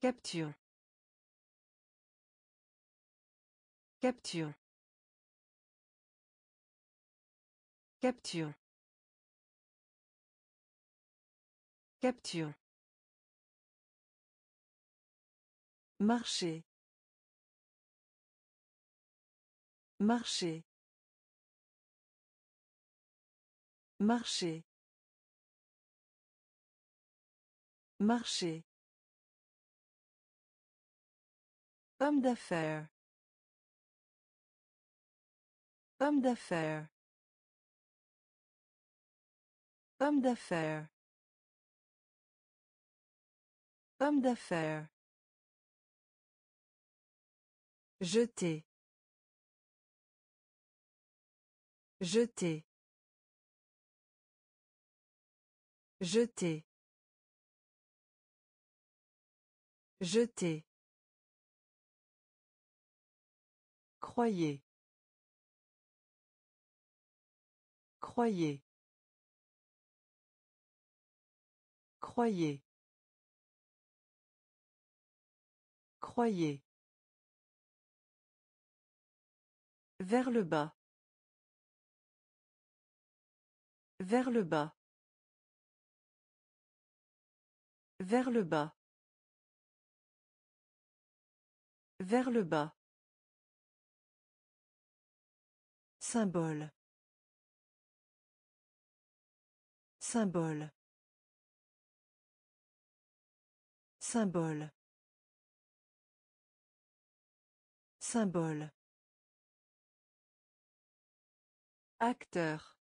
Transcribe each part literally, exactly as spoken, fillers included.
Capture. Capture. Capture. Capture. Marcher. Marcher. Marcher. Marcher. Homme d'affaires. Homme d'affaires. Homme d'affaires. Homme d'affaires. Jeter. Jeter. Jeter. Jeter. Croyez. Croyez. Croyez. Croyez. Vers le bas. Vers le bas. Vers le bas. Vers le bas. Symbole. Symbole. Symbole. Symbole. Acteur.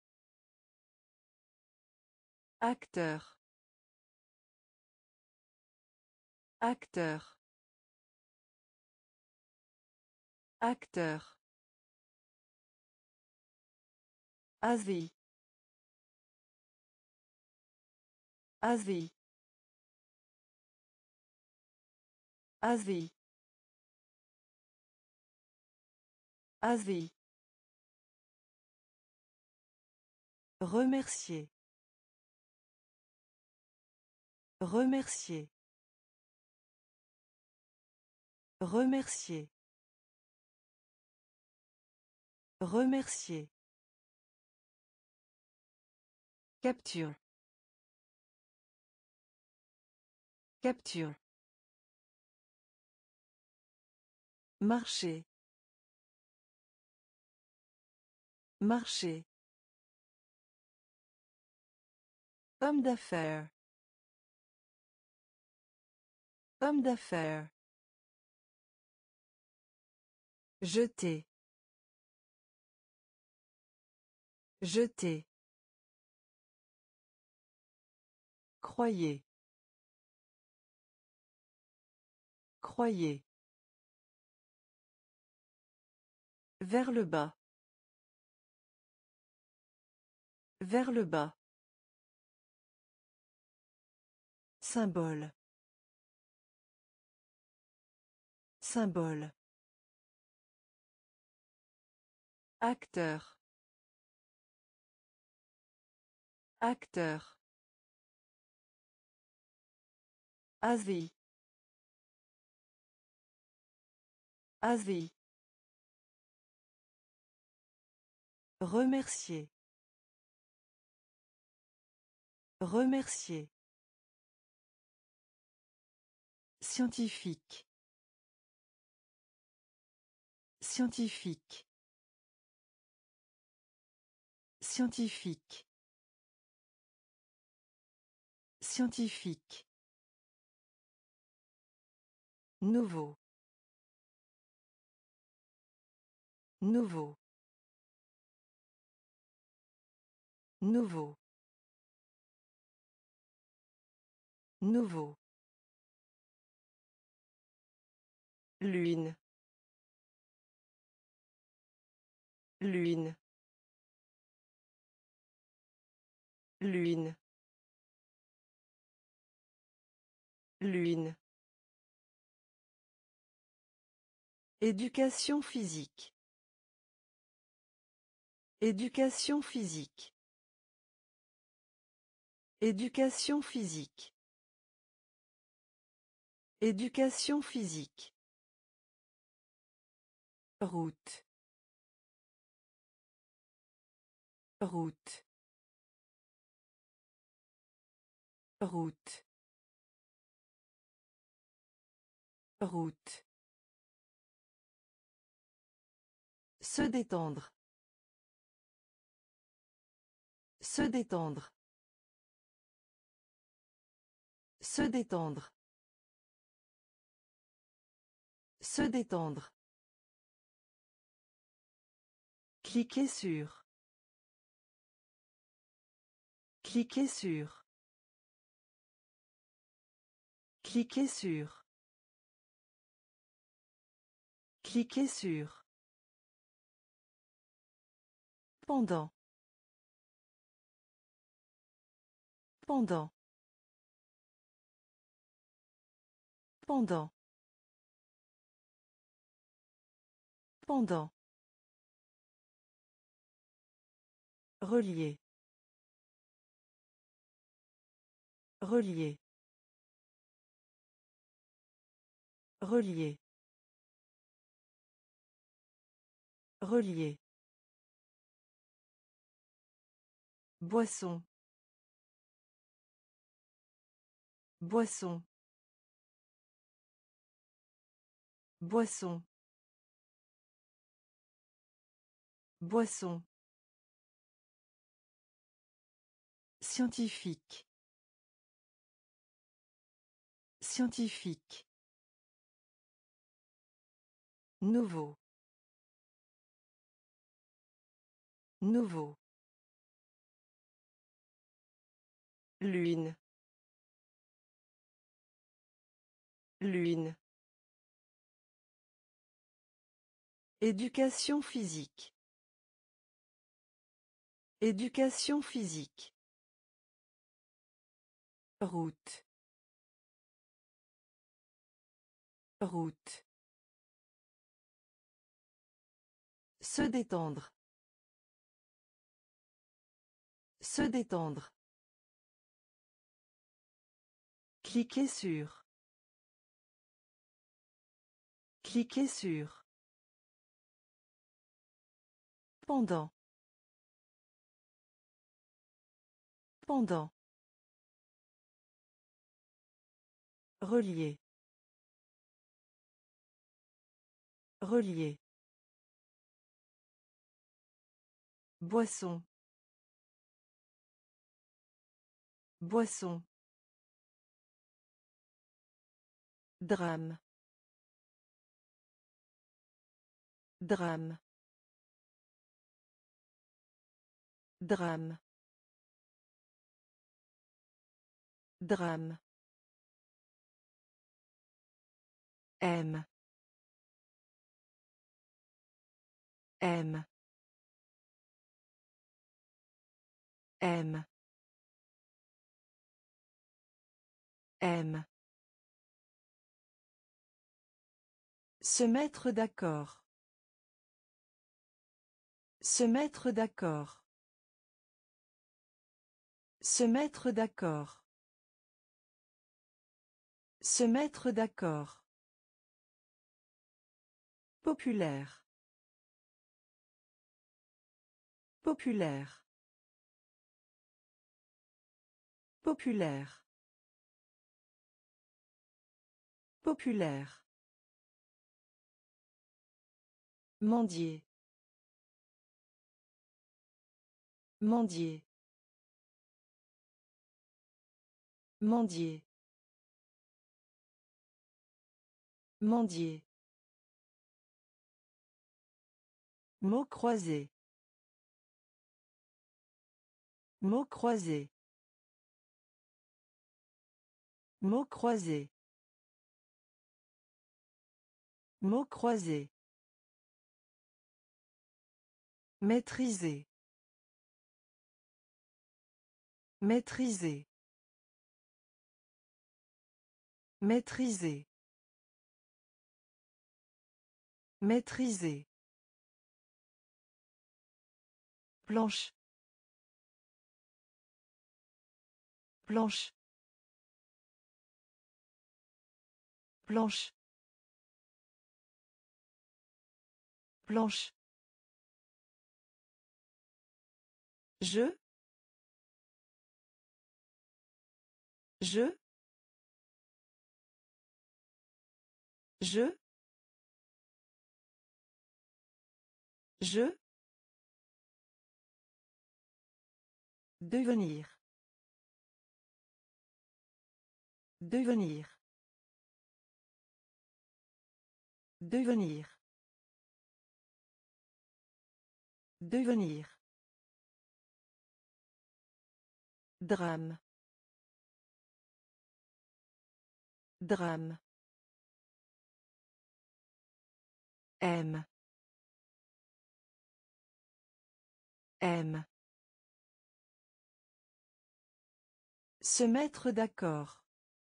Acteur. Acteur. Acteur. Asie. Asie. Asie. Asie. Remercier. Remercier. Remercier. Remercier. Capture. Capture. Marcher. Marcher. Homme d'affaires. Homme d'affaires. Jeter. Jeter. Croyez. Croyez. Vers le bas. Vers le bas. Symbole. Symbole. Acteur. Acteur. Asie. Asie. Remercier. Remercier. Scientifique. Scientifique. Scientifique. Scientifique. Nouveau. Nouveau. Nouveau. Nouveau. Lune. Lune. Lune. Lune. Éducation physique. Éducation physique. Éducation physique. Éducation physique. Route. Route. Route. Route. Se détendre. Se détendre. Se détendre. Se détendre. Cliquez sur. Cliquez sur. Cliquez sur. Cliquez sur. Pendant. Pendant. Pendant. Pendant. Relier. Relier. Relier. Relier. Boisson. Boisson. Boisson. Boisson. Scientifique. Scientifique. Nouveau. Nouveau. Lune. Lune. Éducation physique. Éducation physique. Route. Route. Se détendre. Se détendre. Cliquez sur. Cliquez sur. Pendant. Pendant. Relier. Relier. Boisson. Boisson. Drame. Drame. Drame. Drame. M. M. M. M. Se mettre d'accord. Se mettre d'accord. Se mettre d'accord. Se mettre d'accord. Populaire. Populaire. Populaire. Populaire. Mendier. Mendier. Mendier. Mendier. Mots croisés. Mots croisés. Mots croisés. Mots croisés. Maîtriser. Maîtriser. Maîtriser. Maîtriser. Planche. Planche. Planche. Planche. Je. Je. Je. Je. Devenir. Devenir. Devenir. Devenir. Drame. Drame. Aime. Aime. Se mettre d'accord.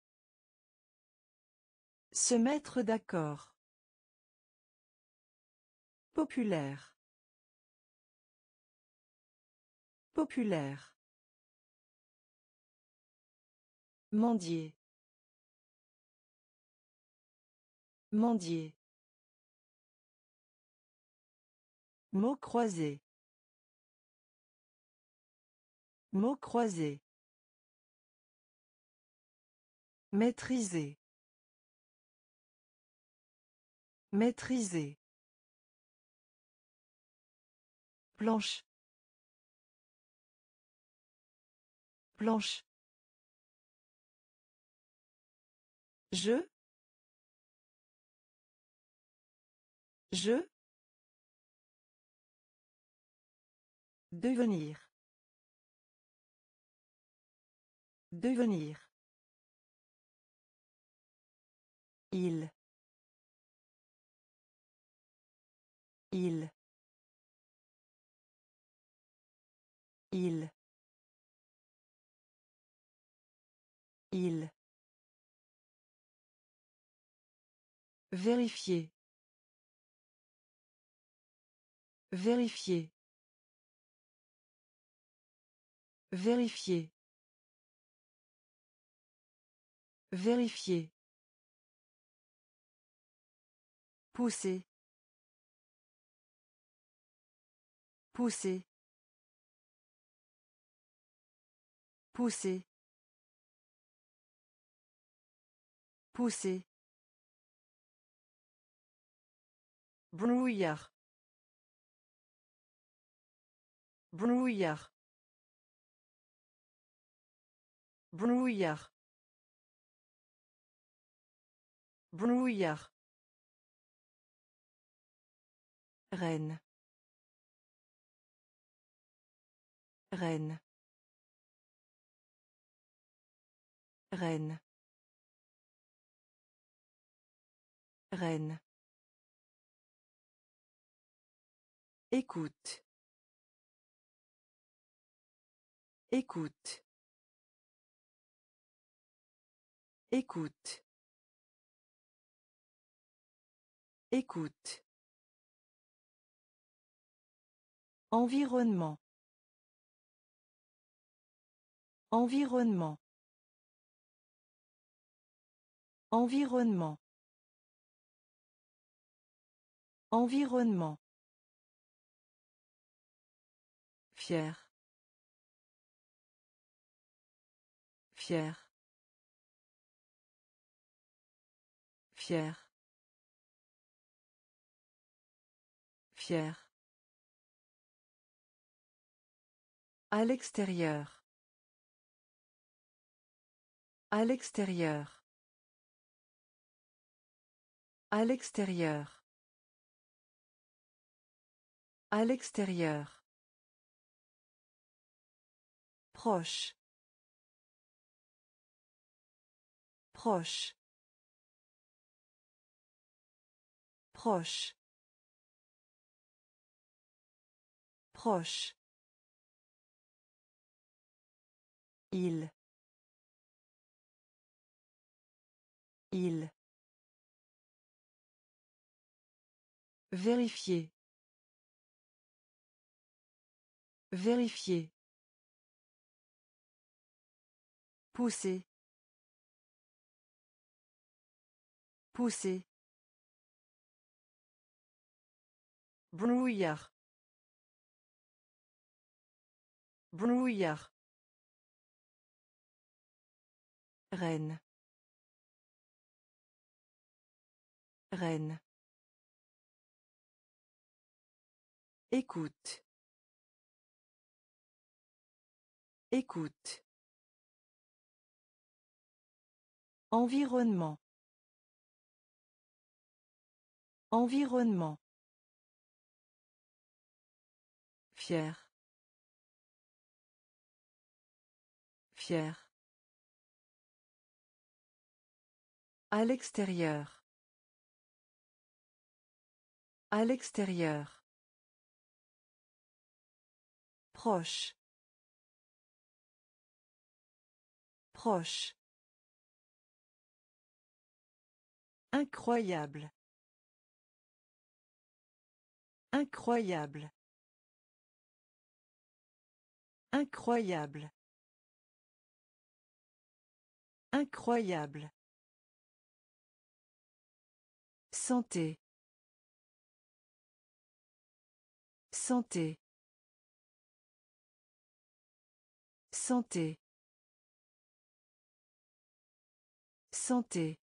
Se mettre d'accord. Populaire. Populaire. Mendier. Mendier. Mots croisés. Mots croisés. Maîtriser. Maîtriser. Planche. Planche. Je. Je. Devenir. Devenir. Il. Il. Il. Il. Vérifier. Vérifier. Vérifier. Vérifier. Pousser. Pousser. Pousser. Pousser. Brouillard. Brouillard. Brouillard. Brouillard. Reine. Reine. Reine. Reine. Écoute. Écoute. Écoute. Écoute. Environnement. Environnement. Environnement. Environnement. Fier. Fier. Fier. Fier. À l'extérieur. À l'extérieur. À l'extérieur. À l'extérieur. Proche. Proche. Proche. Proche. Il. Il. Vérifier. Vérifier. Pousser. Pousser. Brouillard. Brouillard. Reine. Reine. Écoute. Écoute. Environnement. Environnement. Fier. Fier. À l'extérieur. À l'extérieur. Proche. Proche. Incroyable. Incroyable. Incroyable. Incroyable. Santé. Santé. Santé. Santé.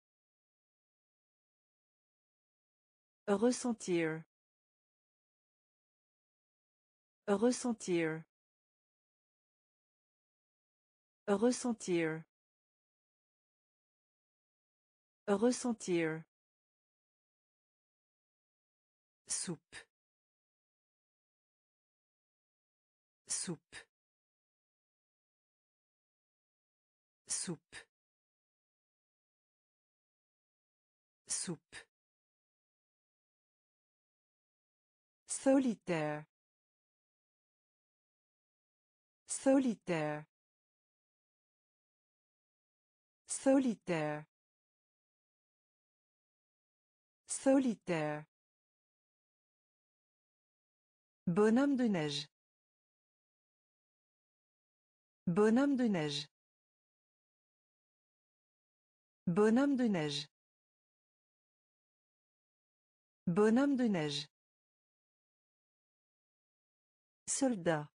Ressentir. Ressentir. Ressentir. Ressentir. Soupe. Soupe. Soupe. Soupe. Solitaire. Solitaire. Solitaire. Solitaire. Bonhomme de neige. Bonhomme de neige. Bonhomme de neige. Bonhomme de neige. Soldat.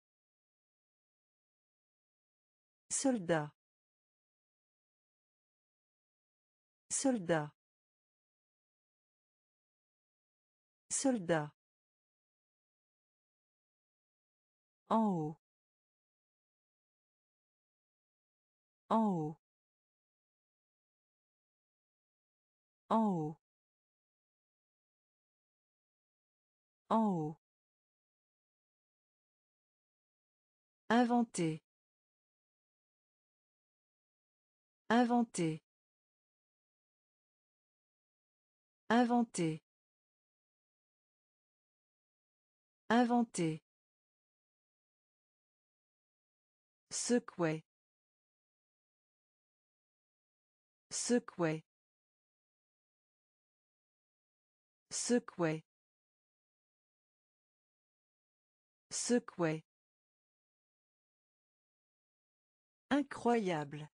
Soldat. Soldat. Soldat. En haut. En haut. En haut. En haut. Inventer. Inventer. Inventer. Inventer. Secouer. Secouer. Secouer. Secouer. Incroyable.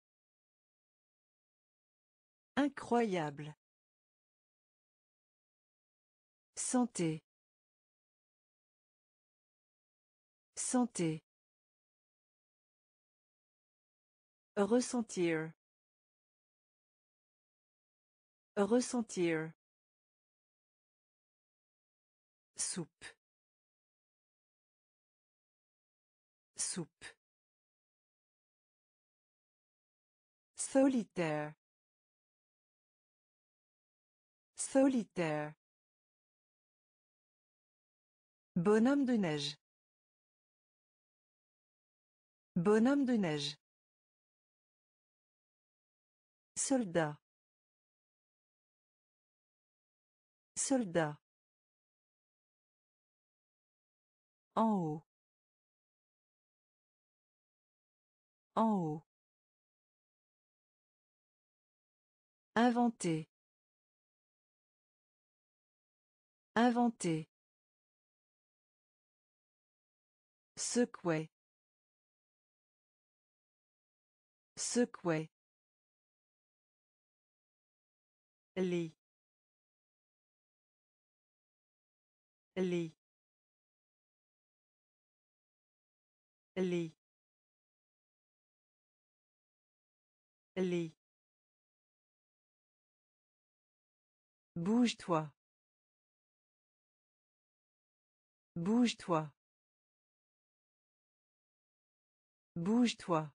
Incroyable. Santé. Santé. Ressentir. Ressentir. Soupe. Soupe. Solitaire. Solitaire. Bonhomme de neige. Bonhomme de neige. Soldat. Soldat. En haut. En haut. Inventer. Inventer. Secouer. Secouer. lit lit lit lit Bouge-toi. Bouge-toi. Bouge-toi.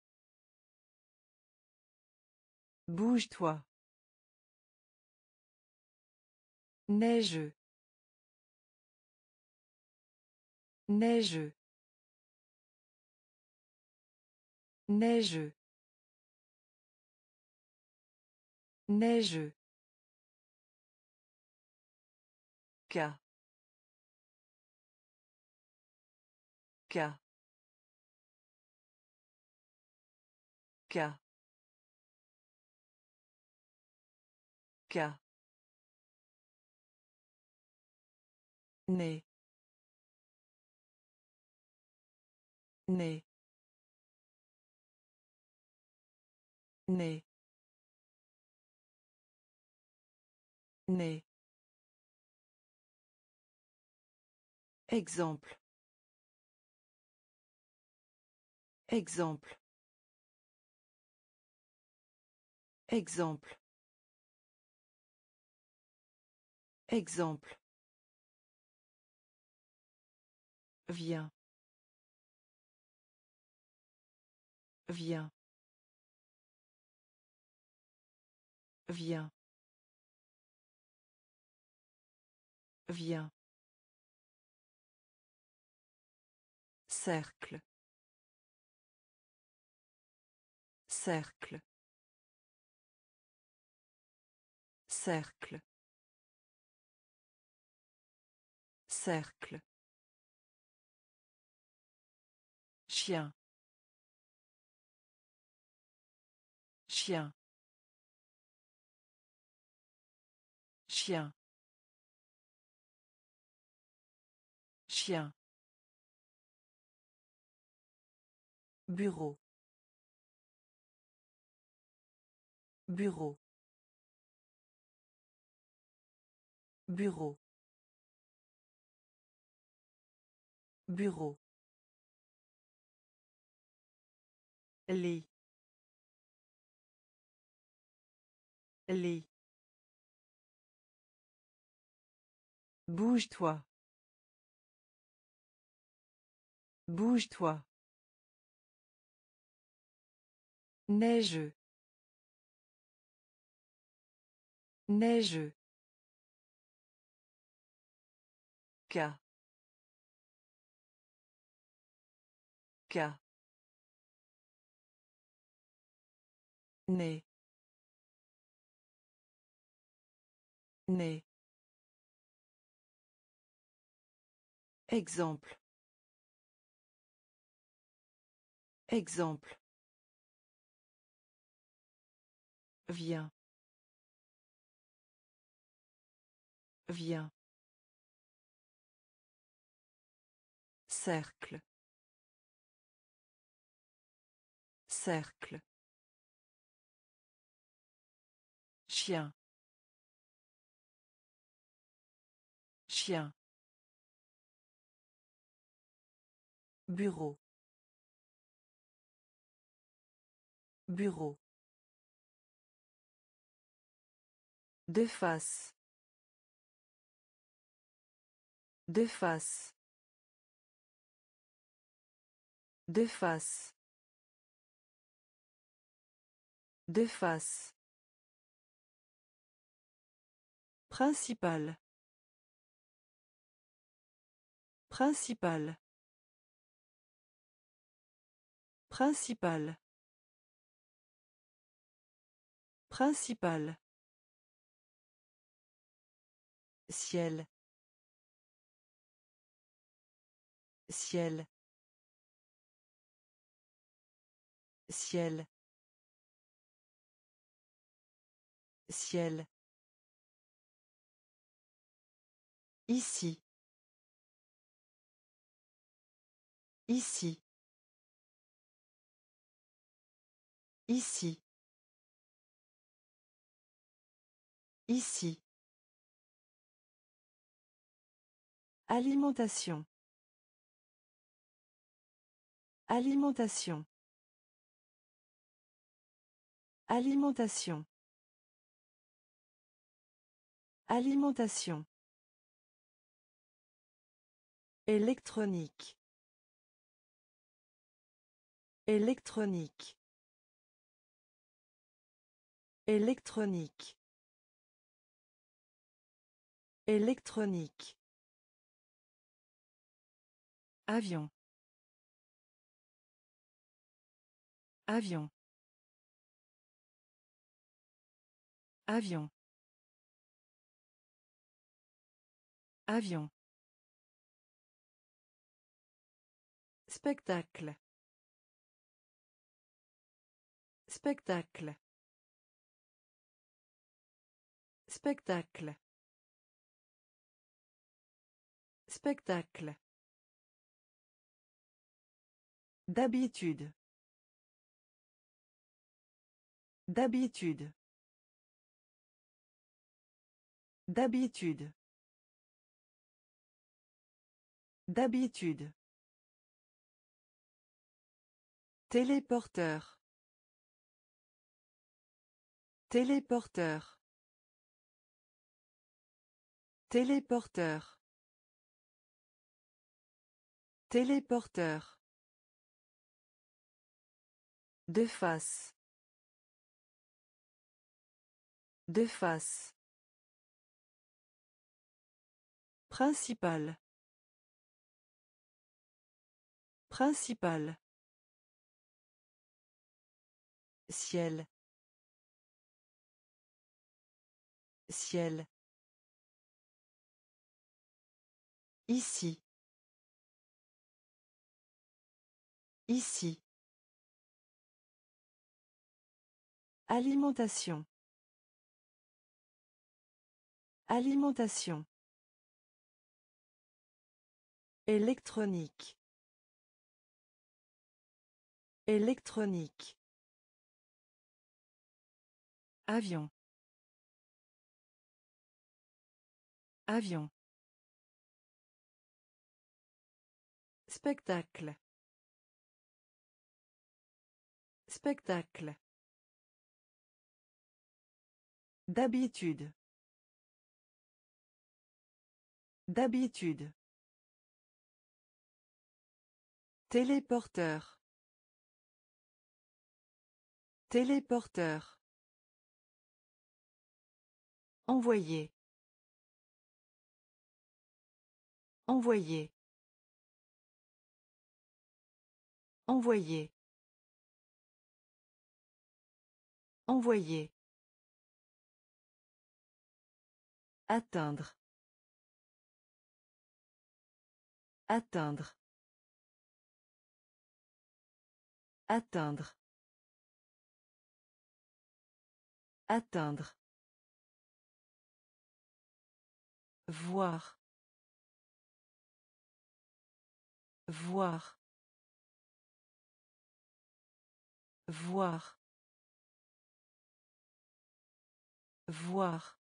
Bouge-toi. Neigeux. Neigeux. Neigeux. Neigeux. Cas. Cas. Cas. Cas. Né. Né. Né. Né. Exemple. Exemple. Exemple. Exemple. Viens. Viens. Viens. Viens. Cercle. Cercle. Cercle. Cercle. Chien. Chien. Chien. Chien. Bureau. Bureau. Bureau. Bureau. Lit. Lit. Bouge-toi. Bouge-toi. Neigeux. Neigeux. Cas. Cas. Né. Né. Exemple. Exemple. Viens. Viens. Cercle. Cercle. Chien. Chien. Bureau. Bureau. De face. De face. De face. De face. Principal. Principal. Principal. Principal. Ciel. Ciel. Ciel. Ciel. Ici. Ici. Ici. Ici. Alimentation. Alimentation. Alimentation. Alimentation. Électronique. Électronique. Électronique. Électronique. Avion. Avion. Avion. Avion. Spectacle. Spectacle. Spectacle. Spectacle. D'habitude. D'habitude. D'habitude. D'habitude. Téléporteur. Téléporteur. Téléporteur. Téléporteur. De face. De face. Principal. Principal. Ciel. Ciel. Ici. Ici. Alimentation. Alimentation. Électronique. Électronique. Avion. Avion. Spectacle. Spectacle. D'habitude. D'habitude. Téléporteur. Téléporteur. Envoyer. Envoyer. Envoyer. Envoyer. Atteindre. Atteindre. Atteindre. Atteindre. Voir. Voir. Voir. Voir.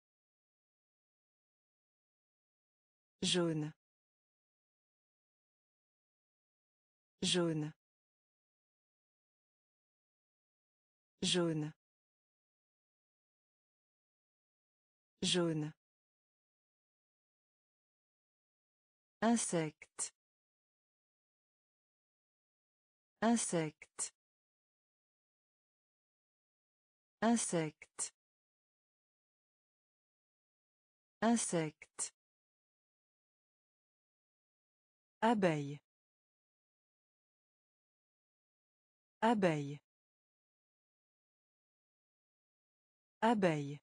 Jaune. Jaune. Jaune. Jaune. Insecte. Insecte. Insecte. Insecte. Abeille. Abeille. Abeille.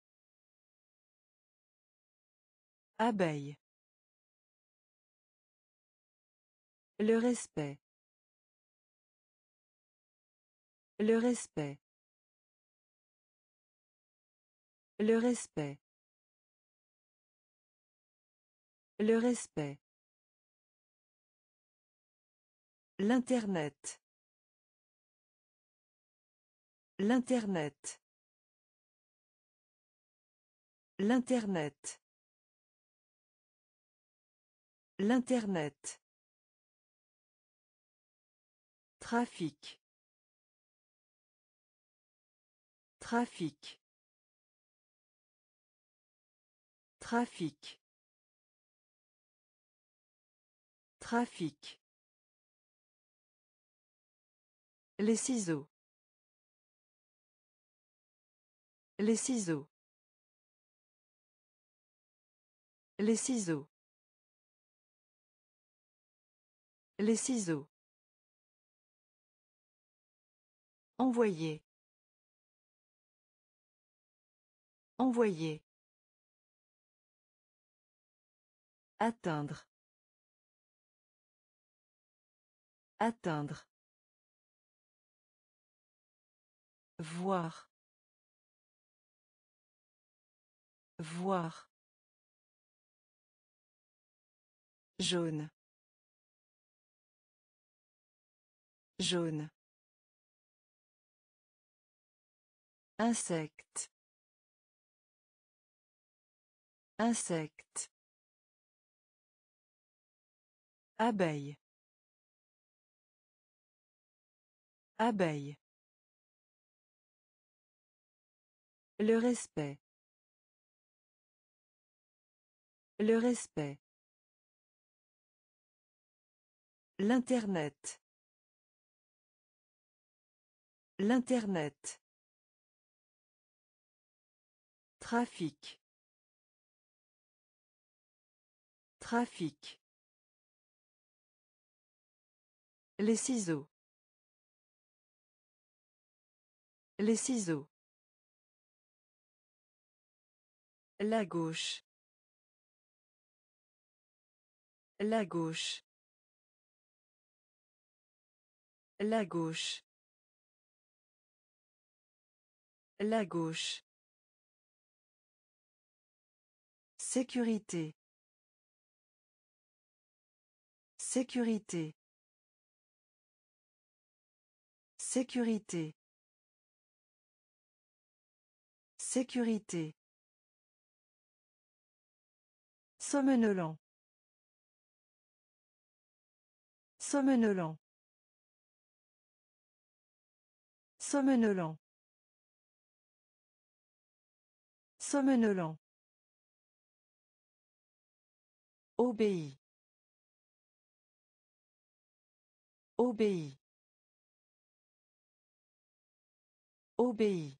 Abeille. Le respect. Le respect. Le respect. Le respect. L'Internet. L'Internet. L'Internet. L'Internet. Trafic. Trafic. Trafic. Trafic. Les ciseaux. Les ciseaux. Les ciseaux. Les ciseaux. Envoyer. Envoyer. Atteindre. Atteindre. Voir. Voir. Jaune. Jaune. Insecte. Insecte. Abeille. Abeille. Le respect. Le respect. L'Internet. L'Internet. Trafic. Trafic. Les ciseaux. Les ciseaux. La gauche. La gauche. La gauche. La gauche. Sécurité. Sécurité. Sécurité. Sécurité. Somnolent. Somnolent. Somnolent. Somnolent. Obéit. Obéit. Obéit.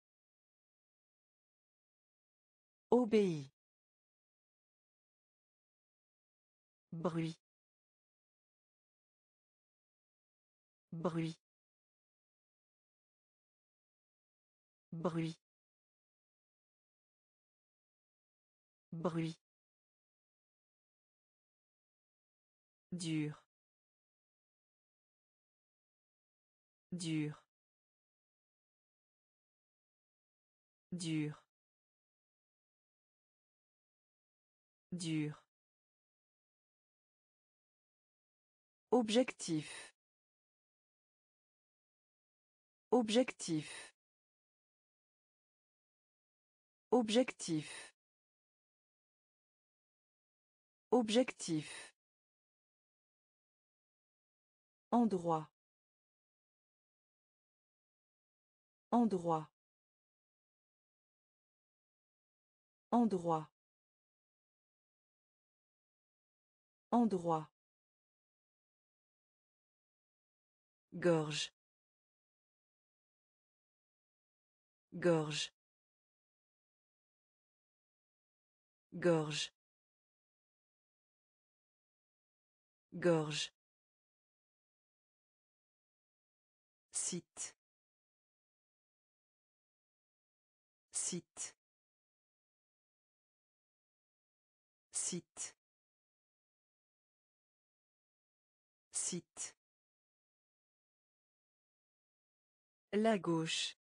Obéit. Bruit. Bruit. Bruit. Bruit. Dur. Dur. Dur. Dur. Objectif. Objectif. Objectif. Objectif. Endroit. Endroit. Endroit. Endroit. Gorge. Gorge. Gorge. Gorge. Site. Site. Site. Site. La gauche.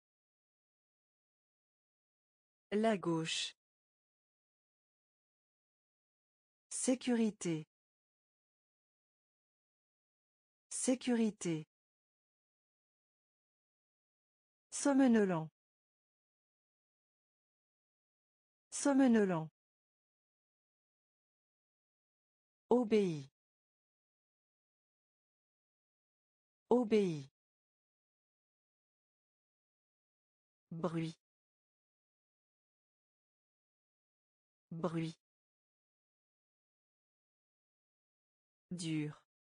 La gauche. Sécurité. Sécurité. Somnolent. Somnolent. Obéit. Obéit. Bruit. Bruit. Dur.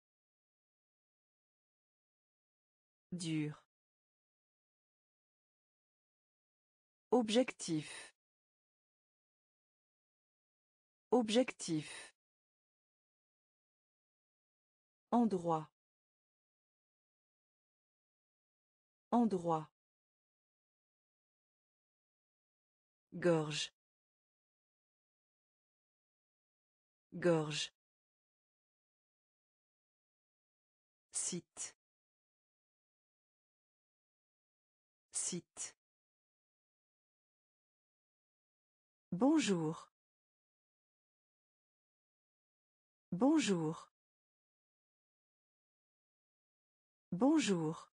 Dur. Objectif. Objectif. Endroit. Endroit. Gorge. Gorge. Site. Site. Bonjour. Bonjour. Bonjour.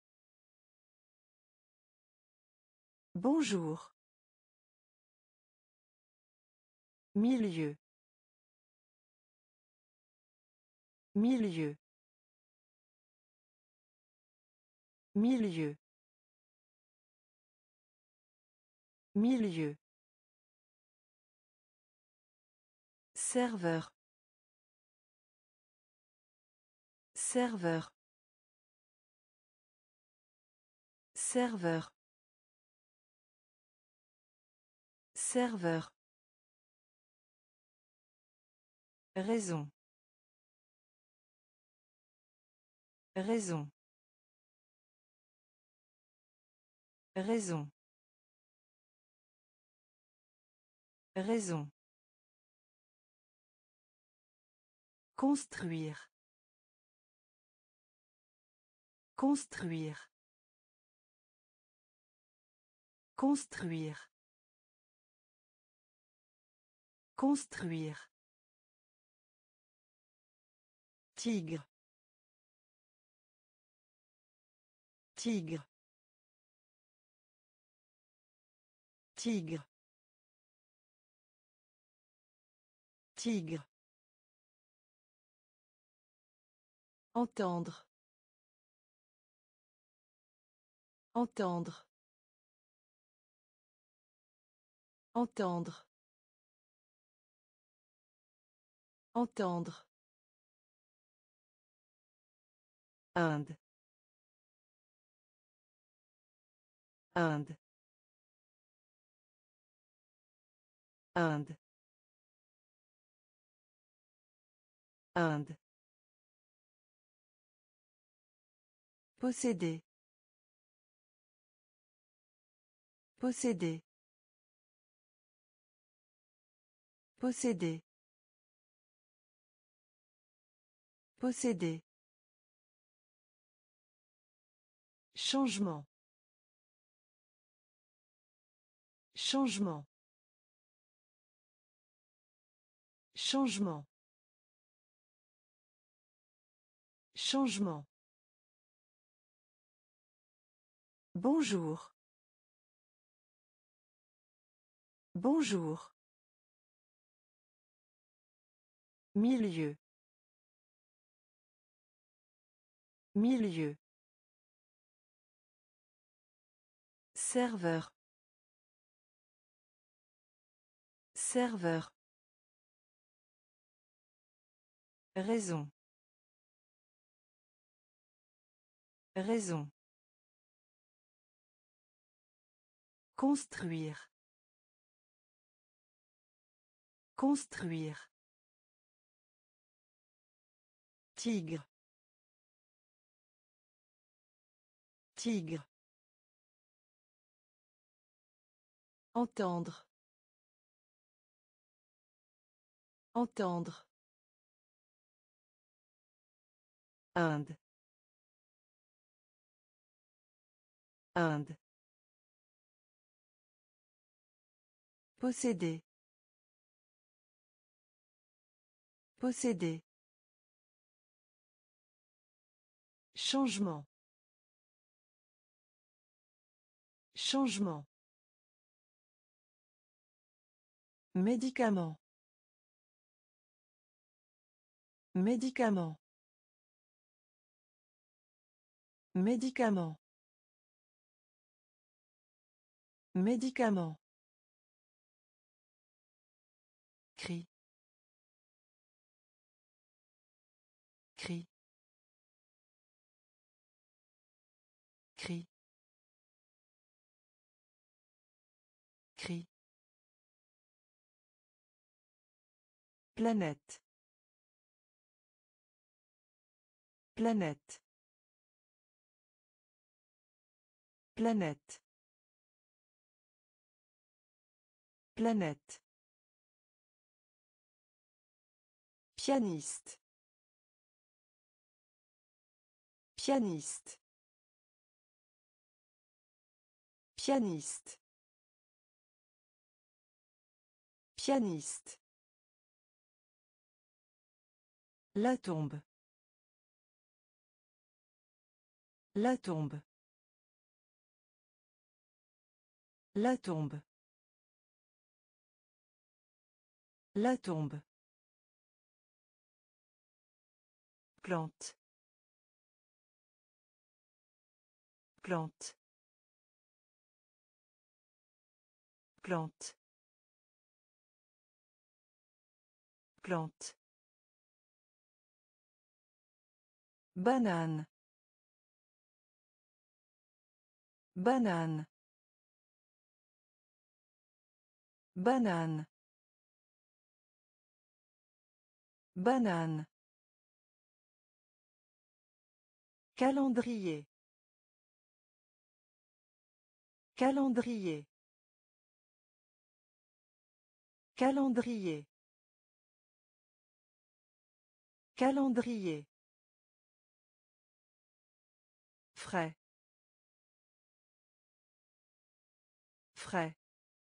Bonjour. Milieu. Milieu. Milieu. Milieu. Serveur. Serveur. Serveur. Serveur. Raison. Raison. Raison. Raison. Construire. Construire. Construire. Construire. Tigre. Tigre. Tigre. Tigre. Entendre. Entendre. Entendre. Entendre. Inde. Inde. Inde. Inde. Posséder. Posséder. Posséder. Posséder. Changement. Changement. Changement. Changement. Bonjour. Bonjour. Milieu. Milieu. Serveur. Serveur. Raison. Raison. Construire. Construire. Tigre. Tigre. Entendre. Entendre. Inde. Inde. Posséder. Posséder. Changement. Changement. Médicament. Médicament. Médicament. Médicament. Cri. Cri. Cri. Cri. Planète. Planète. Planète. Planète. Pianiste. Pianiste. Pianiste. Pianiste. La tombe. La tombe. La tombe. La tombe. Plante. Plante. Plante. Plante. Banane. Banane. Banane. Banane. Calendrier. Calendrier. Calendrier. Calendrier. Frais. Frais.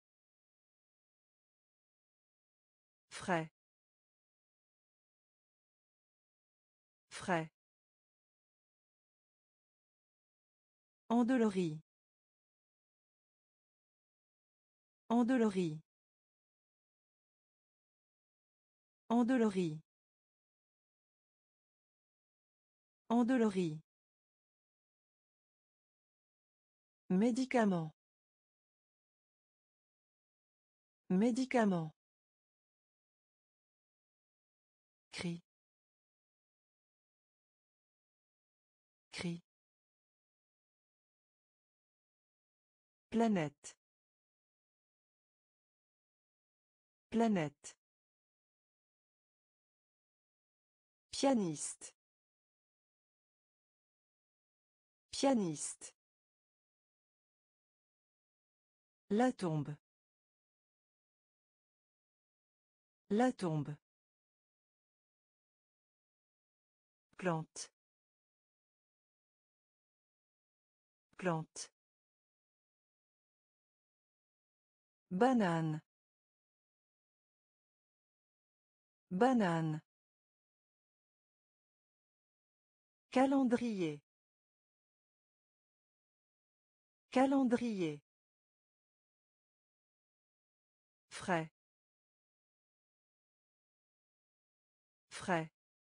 Frais. Frais. Endolori. Endolori. Endolori. Endolori. Médicament. Médicament. Cri. Cri. Planète. Planète. Pianiste. Pianiste. La tombe. La tombe. Plante. Plante. Banane. Banane. Calendrier. Calendrier. Frais. Frais.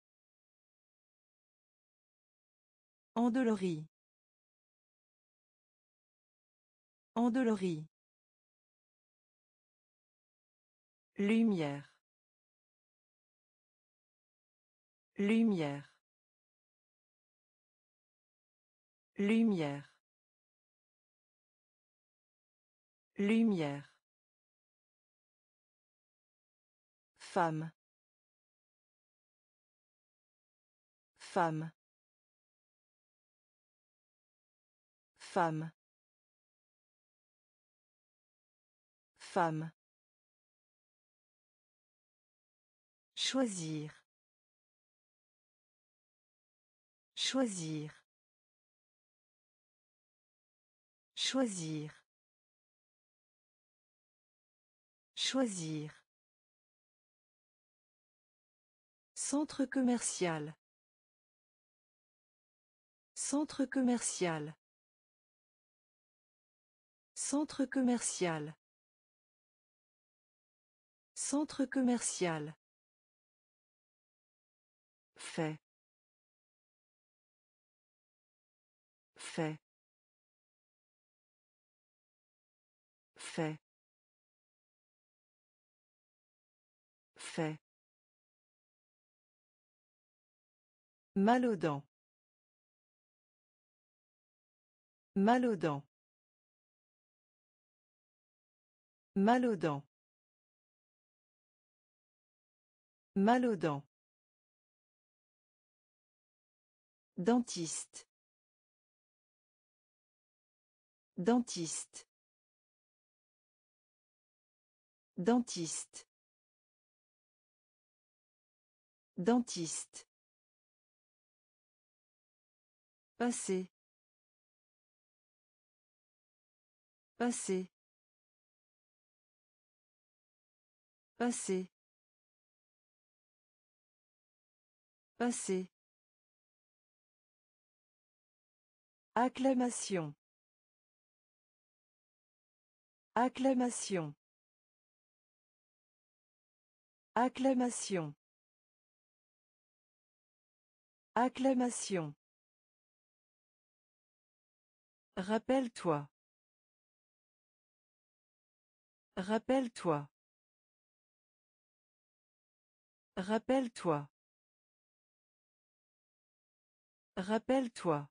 Endolori. Endolori. Lumière. Lumière. Lumière. Lumière. Femme. Femme. Femme. Femme. Choisir. Choisir. Choisir. Choisir. Centre commercial. Centre commercial. Centre commercial. Centre commercial. Fait. Fait. Fait. Fait. Mal aux dents. Mal aux dents. Mal aux dents. Mal aux dents. Dentiste. Dentiste. Dentiste. Dentiste. Passé. Passé. Passé. Passé. Acclamation. Acclamation. Acclamation. Acclamation. Rappelle-toi. Rappelle-toi. Rappelle-toi. Rappelle-toi.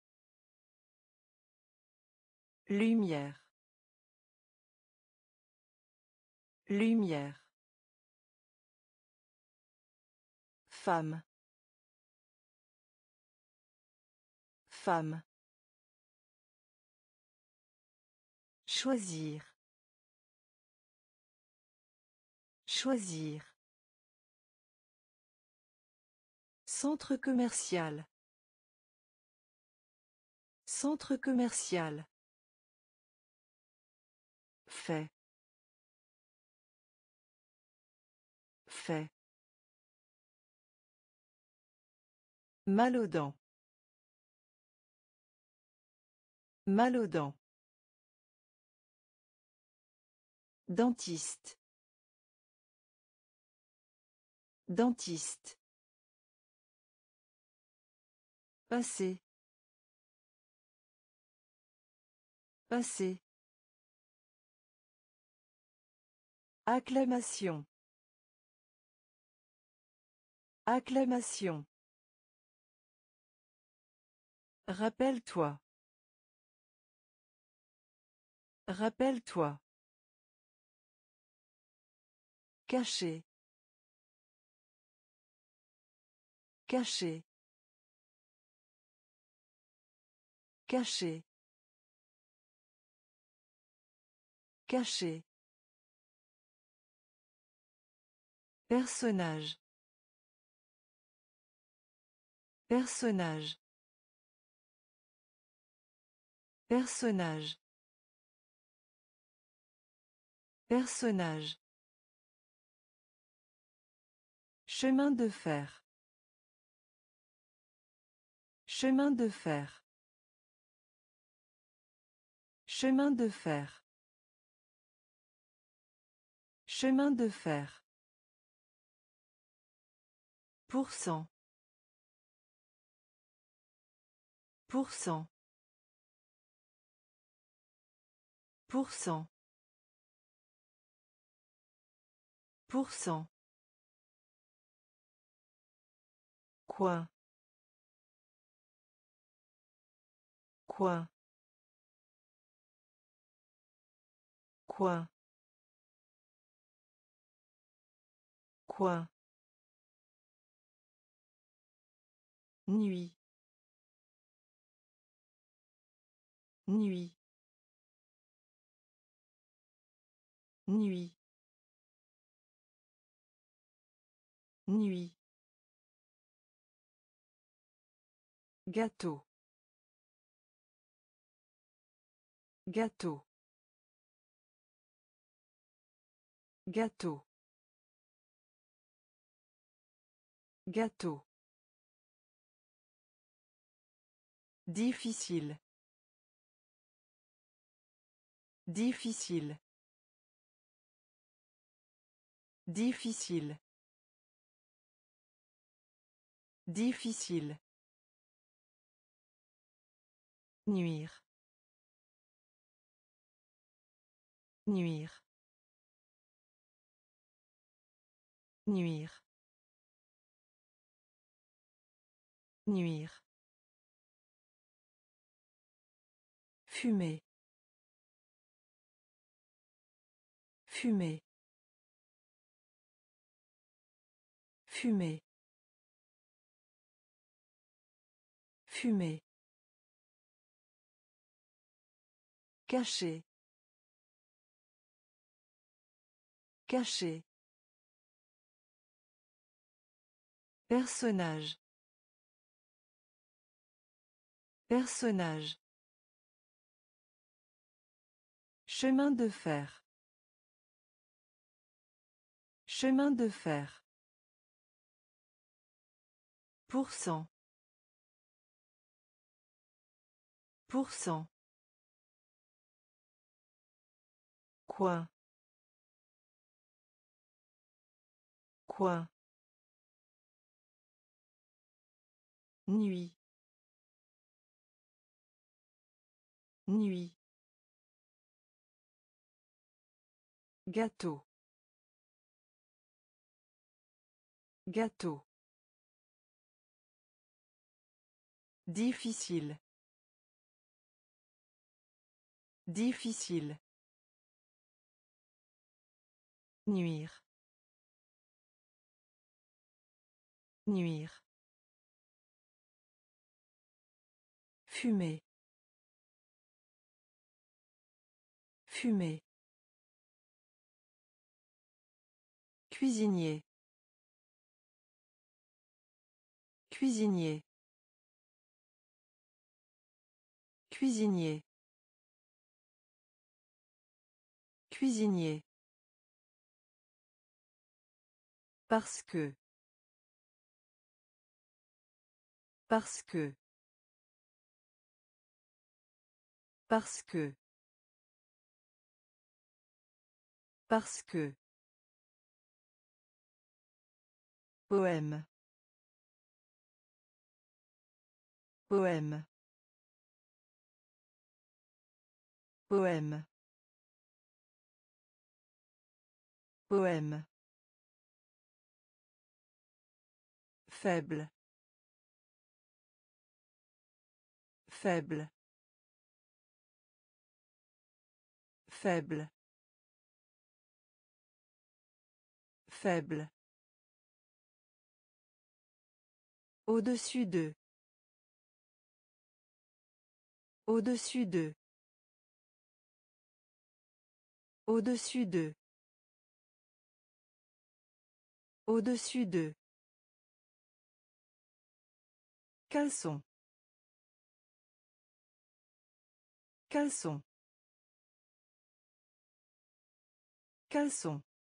Lumière. Lumière. Femme. Femme. Choisir. Choisir. Centre commercial. Centre commercial. Fait. Fait. Mal aux dents. Mal aux dents. Dentiste. Dentiste. Passé. Passé. Acclamation. Acclamation. Rappelle-toi. Rappelle-toi. Caché. Caché. Caché. Caché. Personnage. Personnage. Personnage. Personnage. Chemin de fer. Chemin de fer. Chemin de fer. Chemin de fer. Pour cent. Pour cent. Pour cent. Pour cent. Coin. Coin. Coin. Coin. Nuit. Nuit. Nuit. Nuit. Gâteau. Gâteau. Gâteau. Gâteau. Difficile. Difficile. Difficile. Difficile. Nuire. Nuire. Nuire. Nuire. Fumer. Fumer. Fumer. Fumer. Caché. Caché. Personnage. Personnage. Chemin de fer. Chemin de fer. Pour cent. Pour cent. Coin. Coin. Nuit. Nuit. Gâteau. Gâteau. Difficile. Difficile. Nuire. Nuire. Fumer. Fumer. Cuisinier. Cuisinier. Cuisinier. Cuisinier. Parce que. Parce que. Parce que. Parce que. Poème. Poème. Poème. Poème. Faible. Faible. Faible. Faible. Au-dessus d'eux. Au-dessus d'eux. Au-dessus d'eux. Au-dessus d'eux. Caleçon. Caleçon. Caleçon.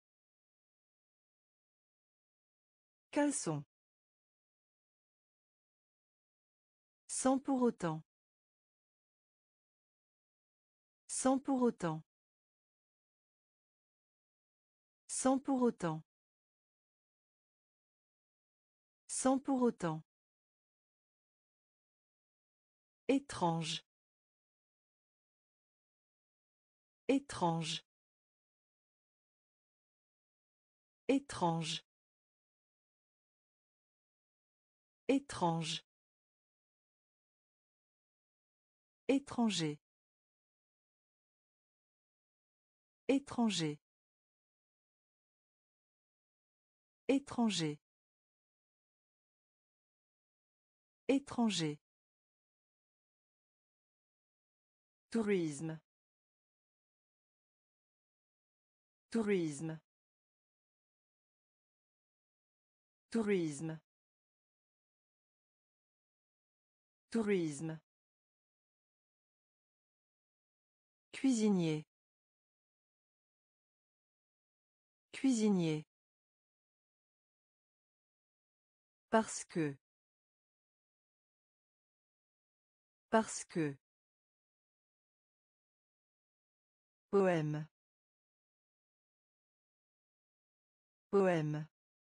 Caleçon. Sans pour autant. Sans pour autant. Sans pour autant. Sans pour autant. Étrange. Étrange. Étrange. Étrange. Étranger. Étranger. Étranger. Étranger. Tourisme. Tourisme. Tourisme. Tourisme. Cuisinier. Cuisinier. Parce que. Parce que. Poème. Poème.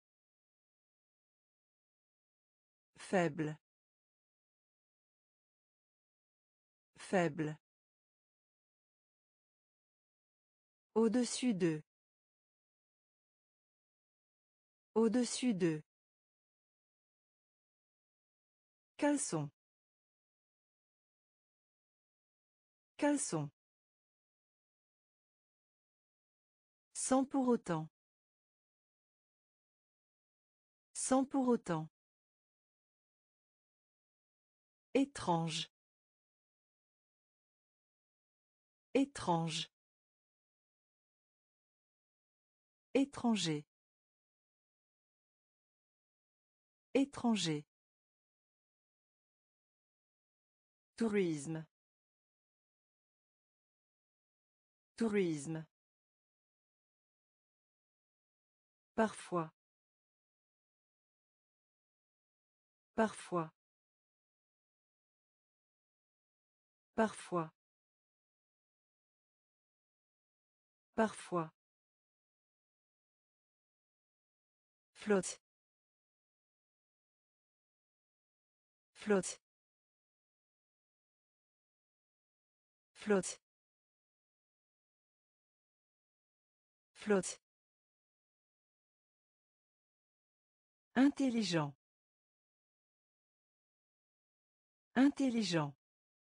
Faible. Faible. Au-dessus d'eux. Au-dessus d'eux. Caleçon. Caleçon. Sans pour autant. Sans pour autant. Étrange. Étrange. Étranger. Étranger. Tourisme. Tourisme. Parfois. Parfois. Parfois. Parfois. Flotte. Flotte. Flotte. Flotte. Intelligent. Intelligent.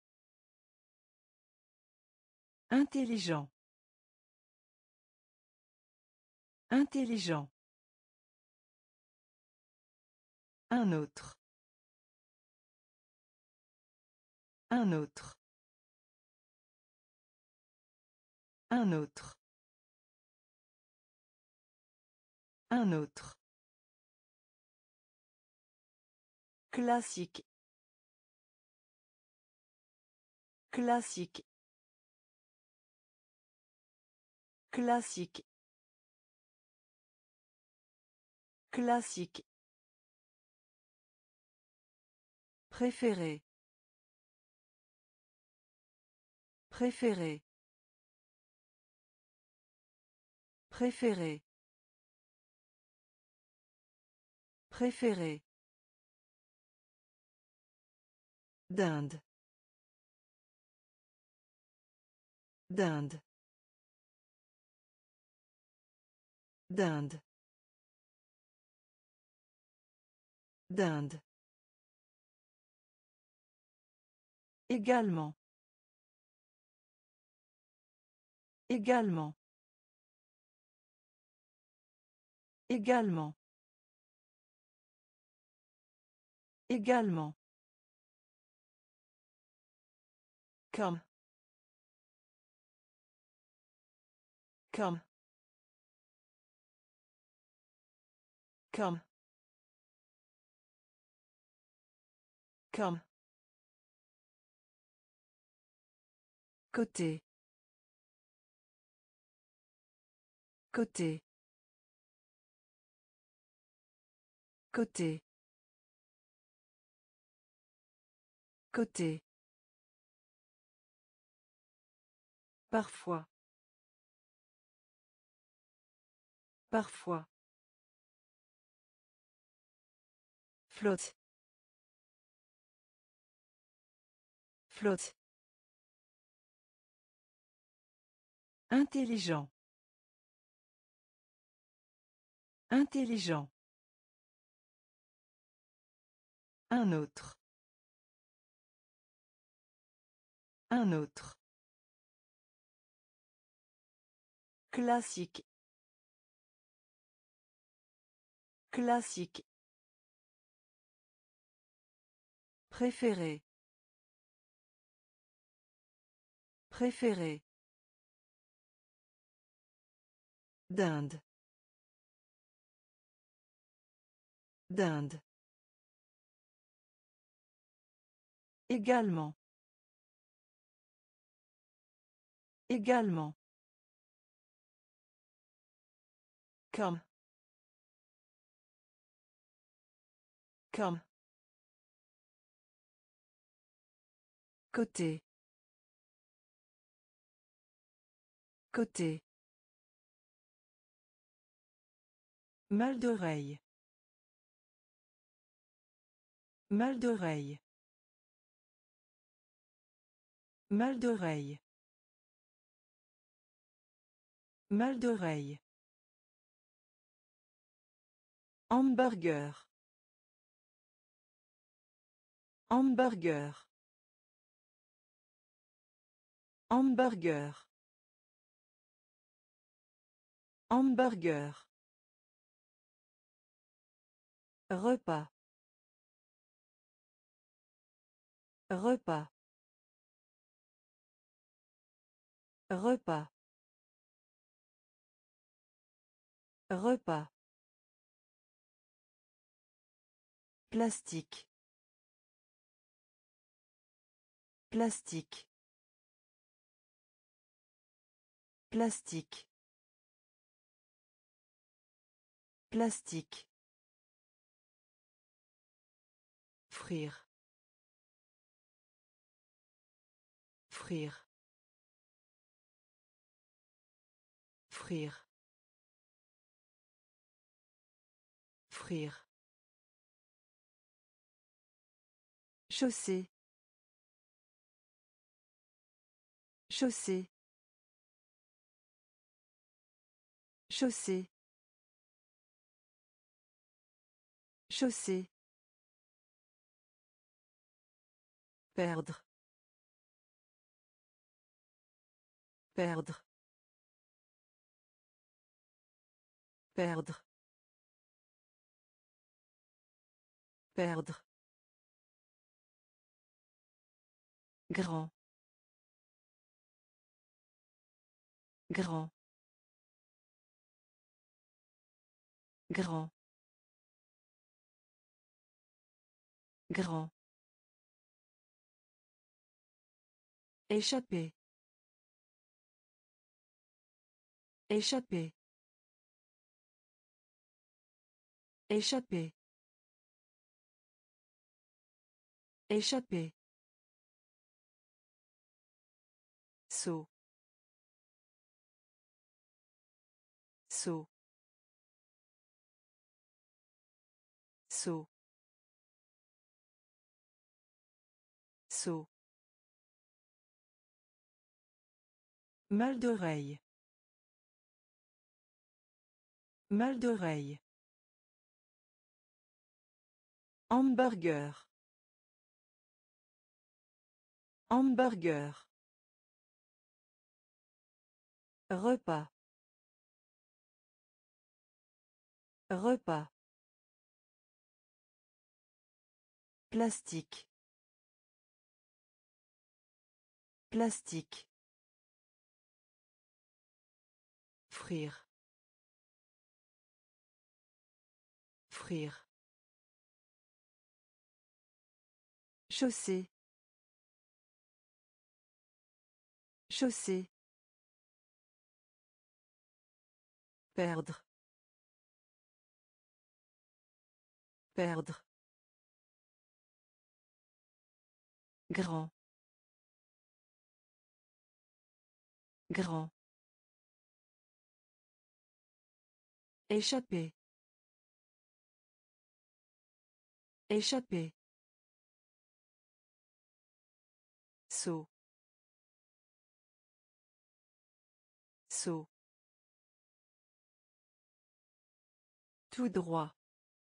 Intelligent. Intelligent. Un autre. Un autre. Un autre. Un autre. Classique. Classique. Classique. Classique. Préféré. Préféré. Préféré. Préféré. D'Inde. D'Inde. D'Inde. D'Inde. Également. Également. Également. Également. Comme. Comme. Comme. Comme. Côté. Côté. Côté. Côté. Parfois. Parfois. Flotte. Flotte. Intelligent. Intelligent. Un autre. Un autre. Classique. Classique. Préféré. Préféré. D'Inde. D'Inde. Également. Également. Comme. Comme. Côté. Côté. Mal d'oreille. Mal d'oreille. Mal d'oreille. Mal d'oreille. Hamburger. Hamburger. Hamburger. Hamburger. Repas. Repas. Repas. Repas. Plastique. Plastique. Plastique. Plastique. Frire. Frire. Frire. Frire. Chaussée. Chaussée. Chaussée. Chaussée. Perdre. Perdre. Perdre. Perdre. Grand. Grand. Grand. Grand. Échapper. Échapper. Échapper. Échapper. Saut. Saut. Saut. Saut. Mal d'oreille. Mal d'oreille. Hamburger. Hamburger. Repas. Repas. Plastique. Plastique. Frire. Frire. Chaussée. Chaussée. Perdre. Perdre. Grand. Grand. Échapper. Échapper. Saut. Saut. Tout droit.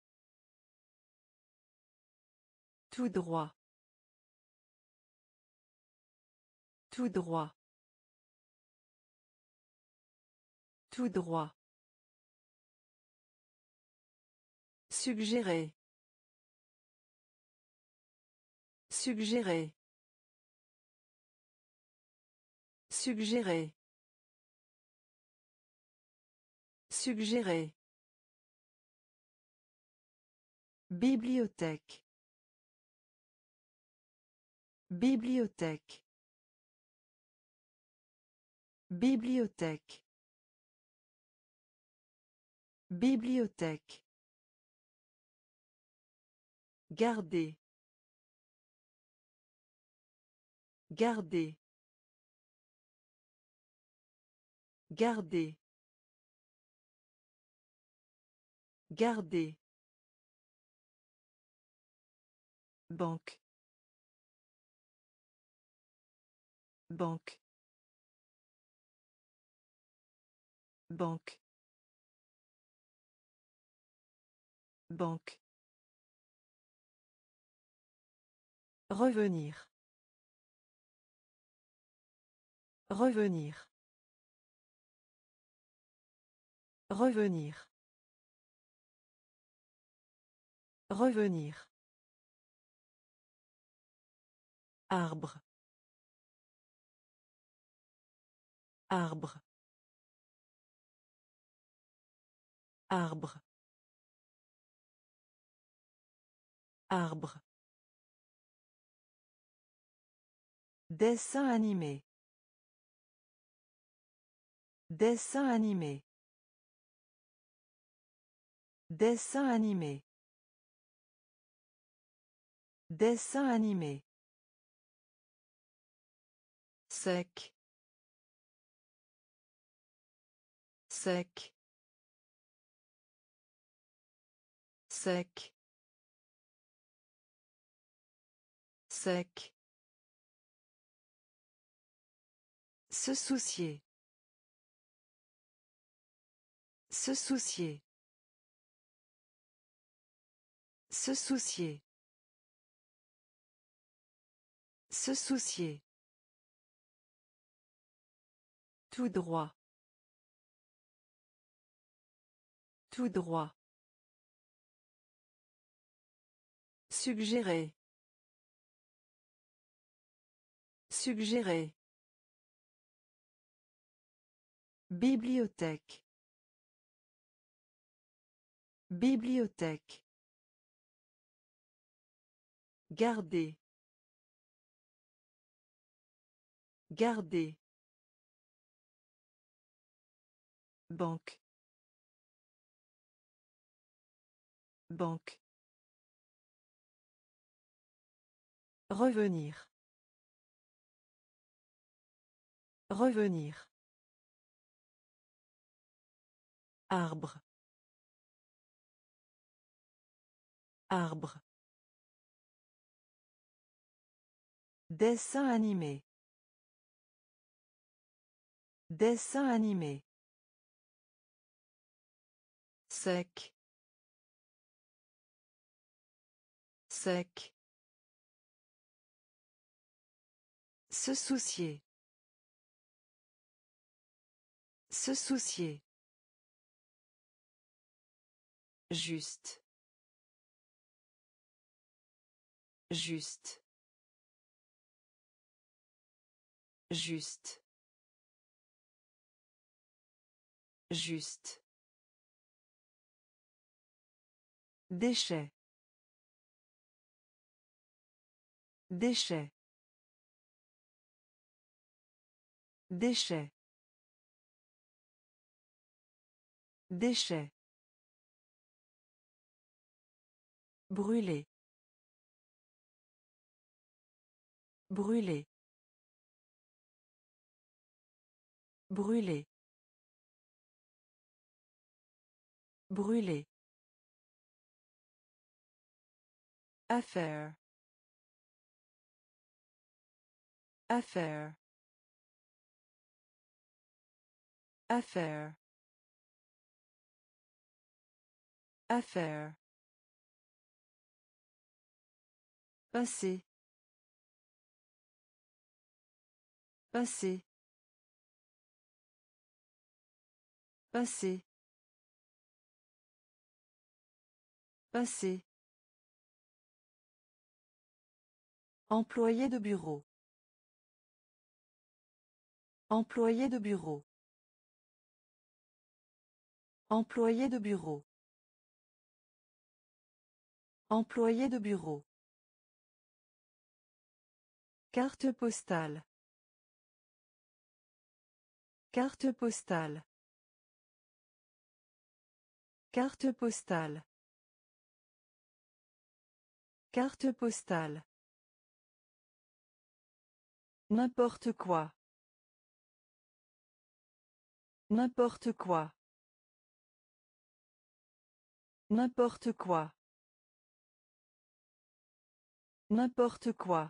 Tout droit. Tout droit. Tout droit. Suggérer. Suggérer. Suggérer. Suggérer. Bibliothèque. Bibliothèque. Bibliothèque. Bibliothèque. Garder. Garder. Garder. Garder. Banque. Banque. Banque. Banque. Revenir. Revenir. Revenir. Revenir. Arbre. Arbre. Arbre. Arbre. Dessin animé. Dessin animé. Dessin animé. Dessin animé. Sec. Sec. Sec. Sec. Se soucier. Se soucier. Se soucier. Se soucier. Tout droit. Tout droit. Suggérer. Suggérer. Bibliothèque. Bibliothèque. Garder. Garder. Banque. Banque. Revenir. Revenir. Arbre. Arbre. Dessin animé. Dessin animé. Sec. Sec. Se soucier. Se soucier. Juste. Juste. Juste. Juste. Déchet. Déchet. Déchet. Déchet. Brûler. Brûler. Brûler. Brûler. Affaire. Affaire. Affaire. Affaire. Passer. Passer. Passer. Passer. Employé de bureau. Employé de bureau. Employé de bureau. Employé de bureau. Carte postale. Carte postale. Carte postale. Carte postale. N'importe quoi. N'importe quoi. N'importe quoi. N'importe quoi.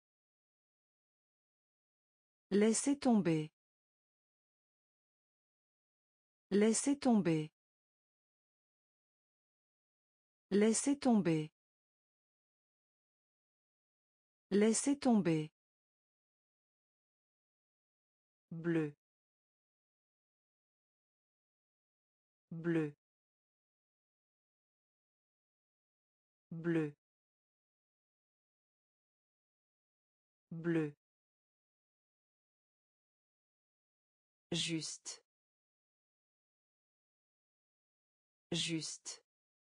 Laissez tomber. Laissez tomber. Laissez tomber. Laissez tomber. Bleu. Bleu. Bleu. Bleu. Juste. Juste.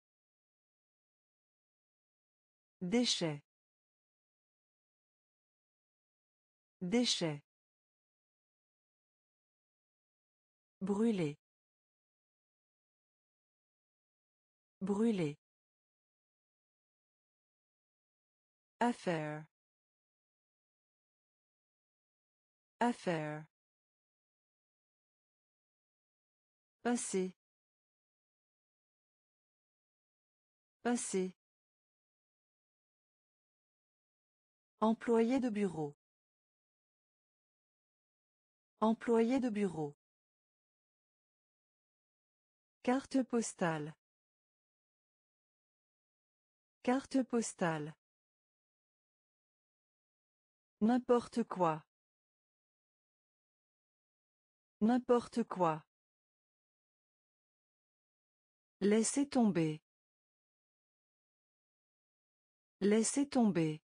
Déchet. Déchet. Brûler. Brûler. Affaire. Affaire. Passer. Passer. Employé de bureau. Employé de bureau. Carte postale. Carte postale. N'importe quoi. N'importe quoi. Laissez tomber. Laissez tomber.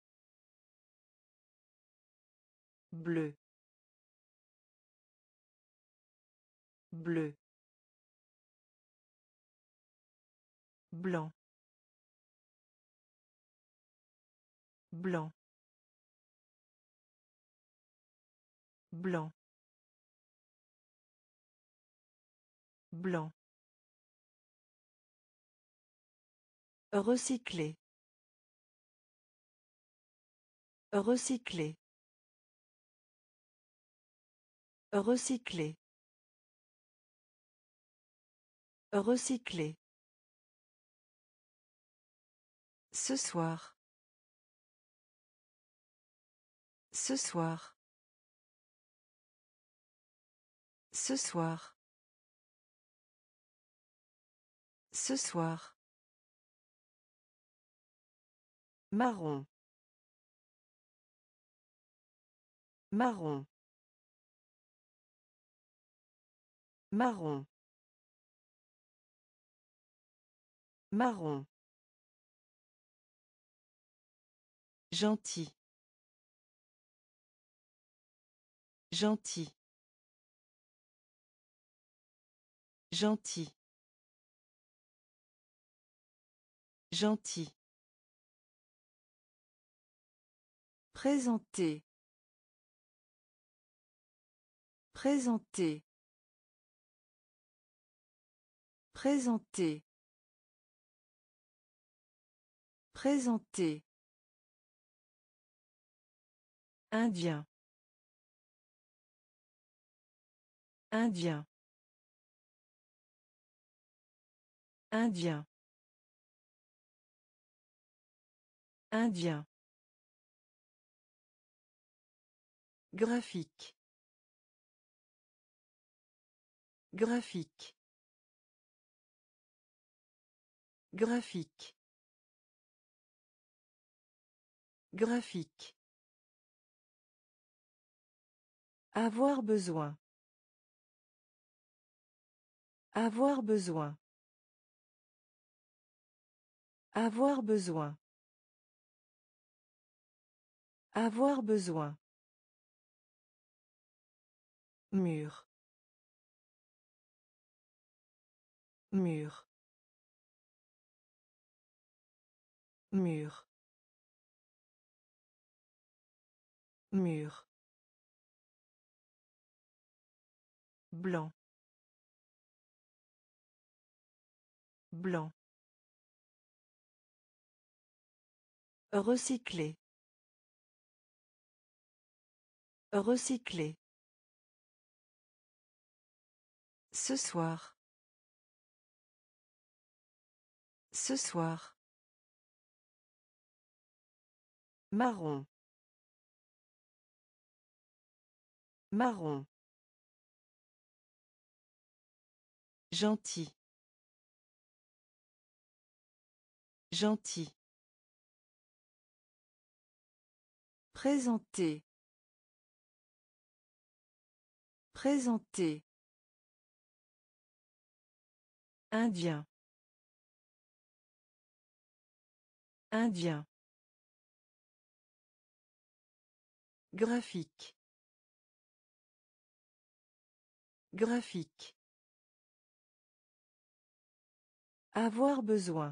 Bleu. Bleu. Blanc. Blanc. Blanc. Blanc. Recycler. Recycler. Recycler. Recycler. Ce soir. Ce soir. Ce soir. Ce soir. Marron. Marron. Marron. Marron. Gentil. Gentil. Gentil. Gentil. Présenter. Présenter. Présenter. Présenter. Indien. Indien. Indien. Indien. Graphique. Graphique. Graphique. Graphique. Avoir besoin. Avoir besoin. Avoir besoin. Avoir besoin. Mur. Mur. Mur. Mur. Blanc. Blanc. Recycler. Recycler. Ce soir. Ce soir. Marron. Marron. Gentil. Gentil. Présenter. Présenter. Indien. Indien. Graphique. Graphique. Avoir besoin.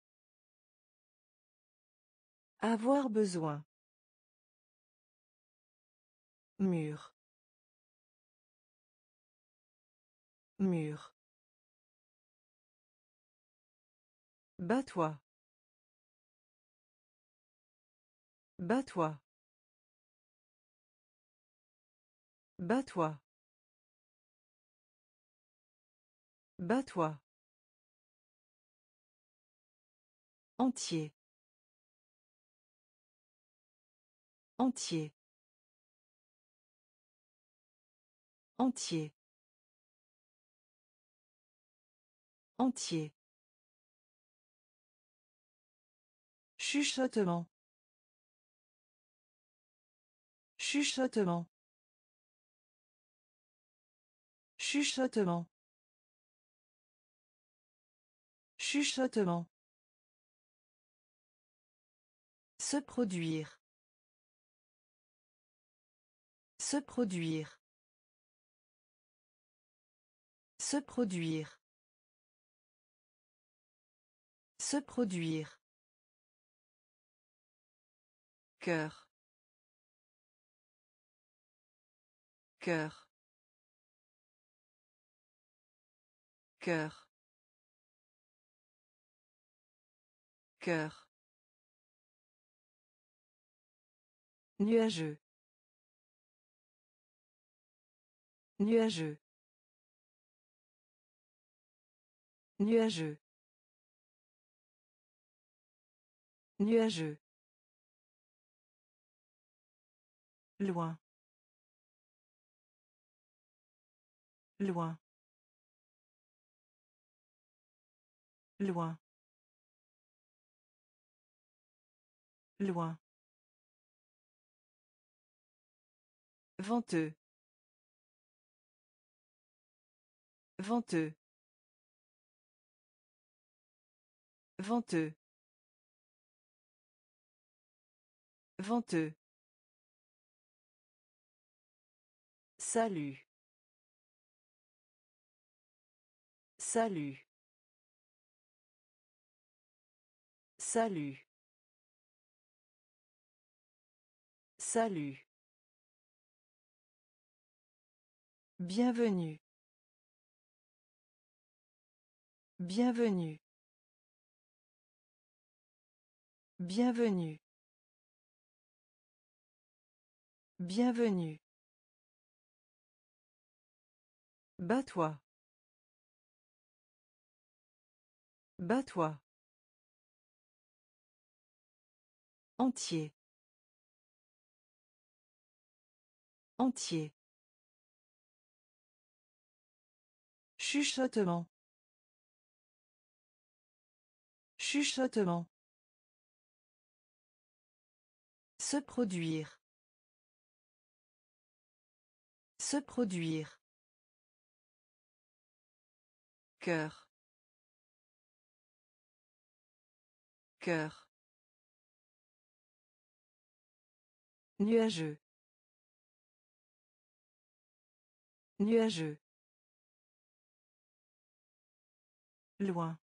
Avoir besoin. Mur. Mur. Bats-toi. Bats-toi. Bats-toi. Bats-toi. Entier. Entier. Entier. Entier. Chuchotement. Chuchotement. Chuchotement. Chuchotement. Se produire. Se produire. Se produire. Se produire. Cœur. Cœur. Cœur. Cœur. Nuageux. Nuageux. Nuageux. Nuageux. Loin. Loin. Loin. Loin. Venteux. Venteux. Venteux. Venteux. Salut. Salut. Salut. Salut. Bienvenue. Bienvenue. Bienvenue. Bienvenue. Bats-toi. Bats-toi. Entier. Entier. Chuchotement. Chuchotement. Se produire. Se produire. Cœur. Cœur. Nuageux. Nuageux. Loin.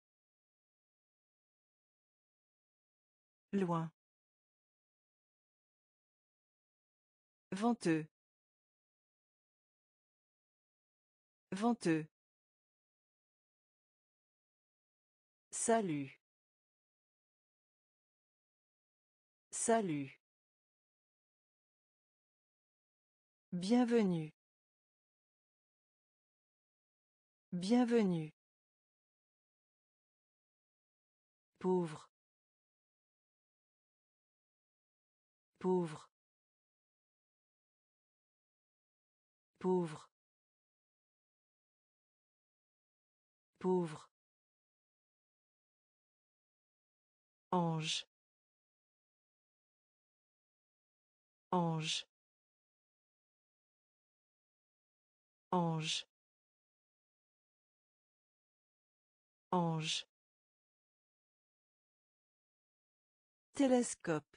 Loin. Venteux. Venteux. Salut. Salut. Bienvenue. Bienvenue. Pauvre. Pauvre. Pauvre. Pauvre. Ange. Ange. Ange. Ange. Télescope.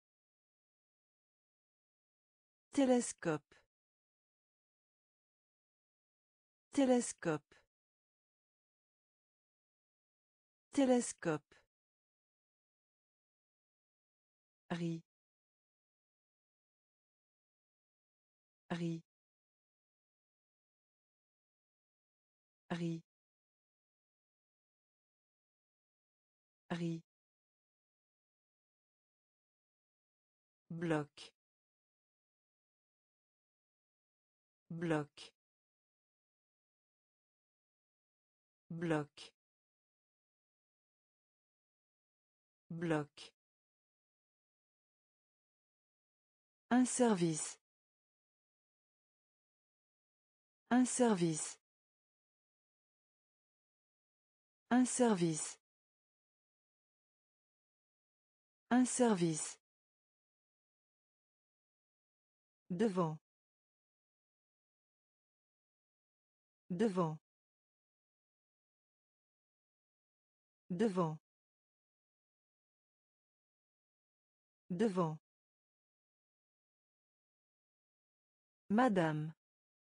Télescope. Télescope. Télescope. Riz. Riz. Riz. Riz. Bloc. Bloc. Bloc. Bloc. Un service. Un service. Un service. Un service. Devant. Devant. Devant. Devant. Madame.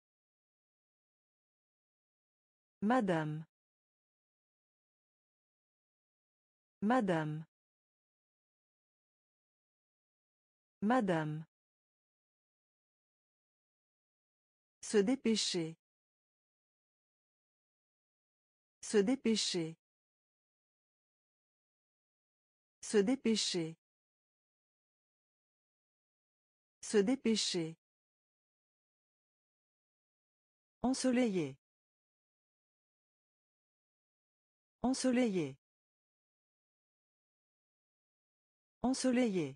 Madame. Madame. Madame. Se dépêcher. Se dépêcher. Se dépêcher. Se dépêcher. Ensoleillé. Ensoleillé. Ensoleillé.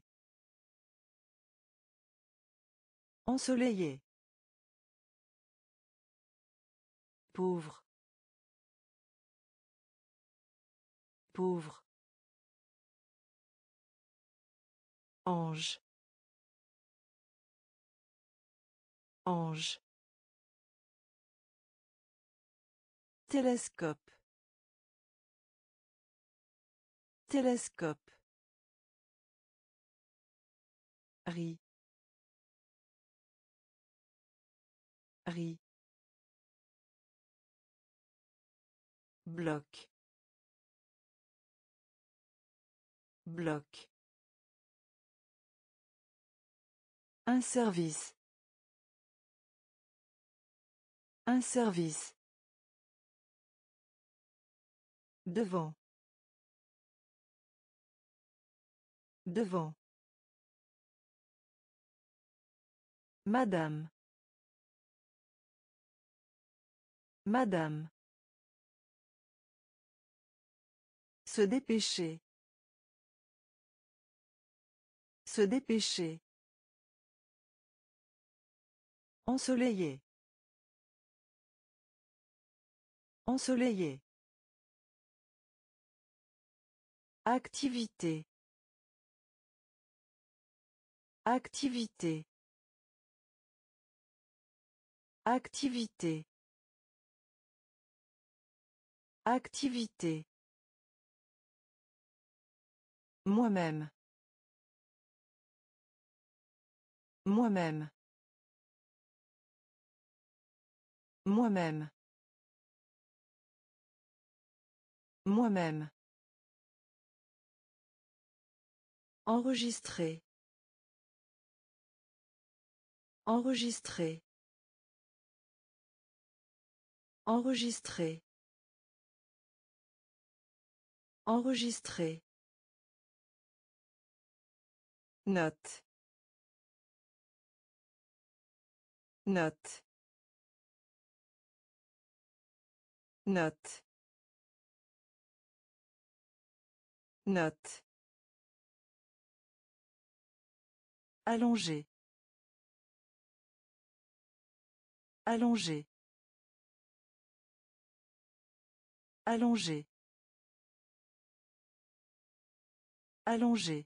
Ensoleillé. Pauvre. Pauvre. Ange. Ange. Télescope. Télescope. Riz. Riz. Bloc. Bloc. Un service. Un service. Devant. Devant. Madame. Madame. Se dépêcher. Se dépêcher. Ensoleillé. Ensoleillé. Activité. Activité. Activité. Activité. Moi-même. Moi-même. Moi-même. Moi-même. Enregistrer. Enregistrer. Enregistrer. Enregistrer. Note. Note. Note. Note. Allongé. Allongé. Allongé. Allongé.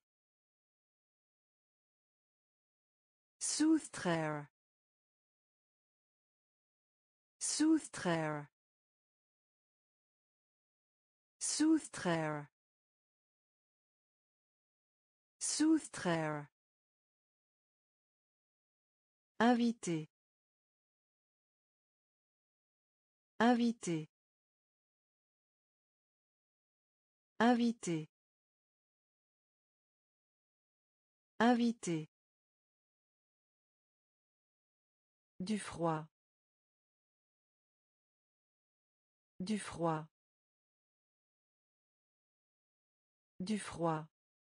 Soustraire. Soustraire. Soustraire. Soustraire. Invité. Invité. Invité. Invité. Du froid. Du froid. Du froid.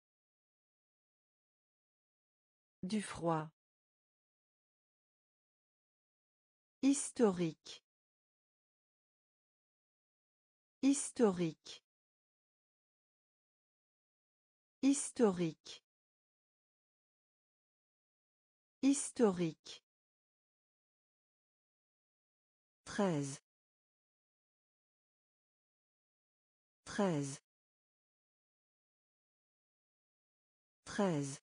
Du froid. Historique. Historique. Historique. Historique. Treize. Treize. Treize.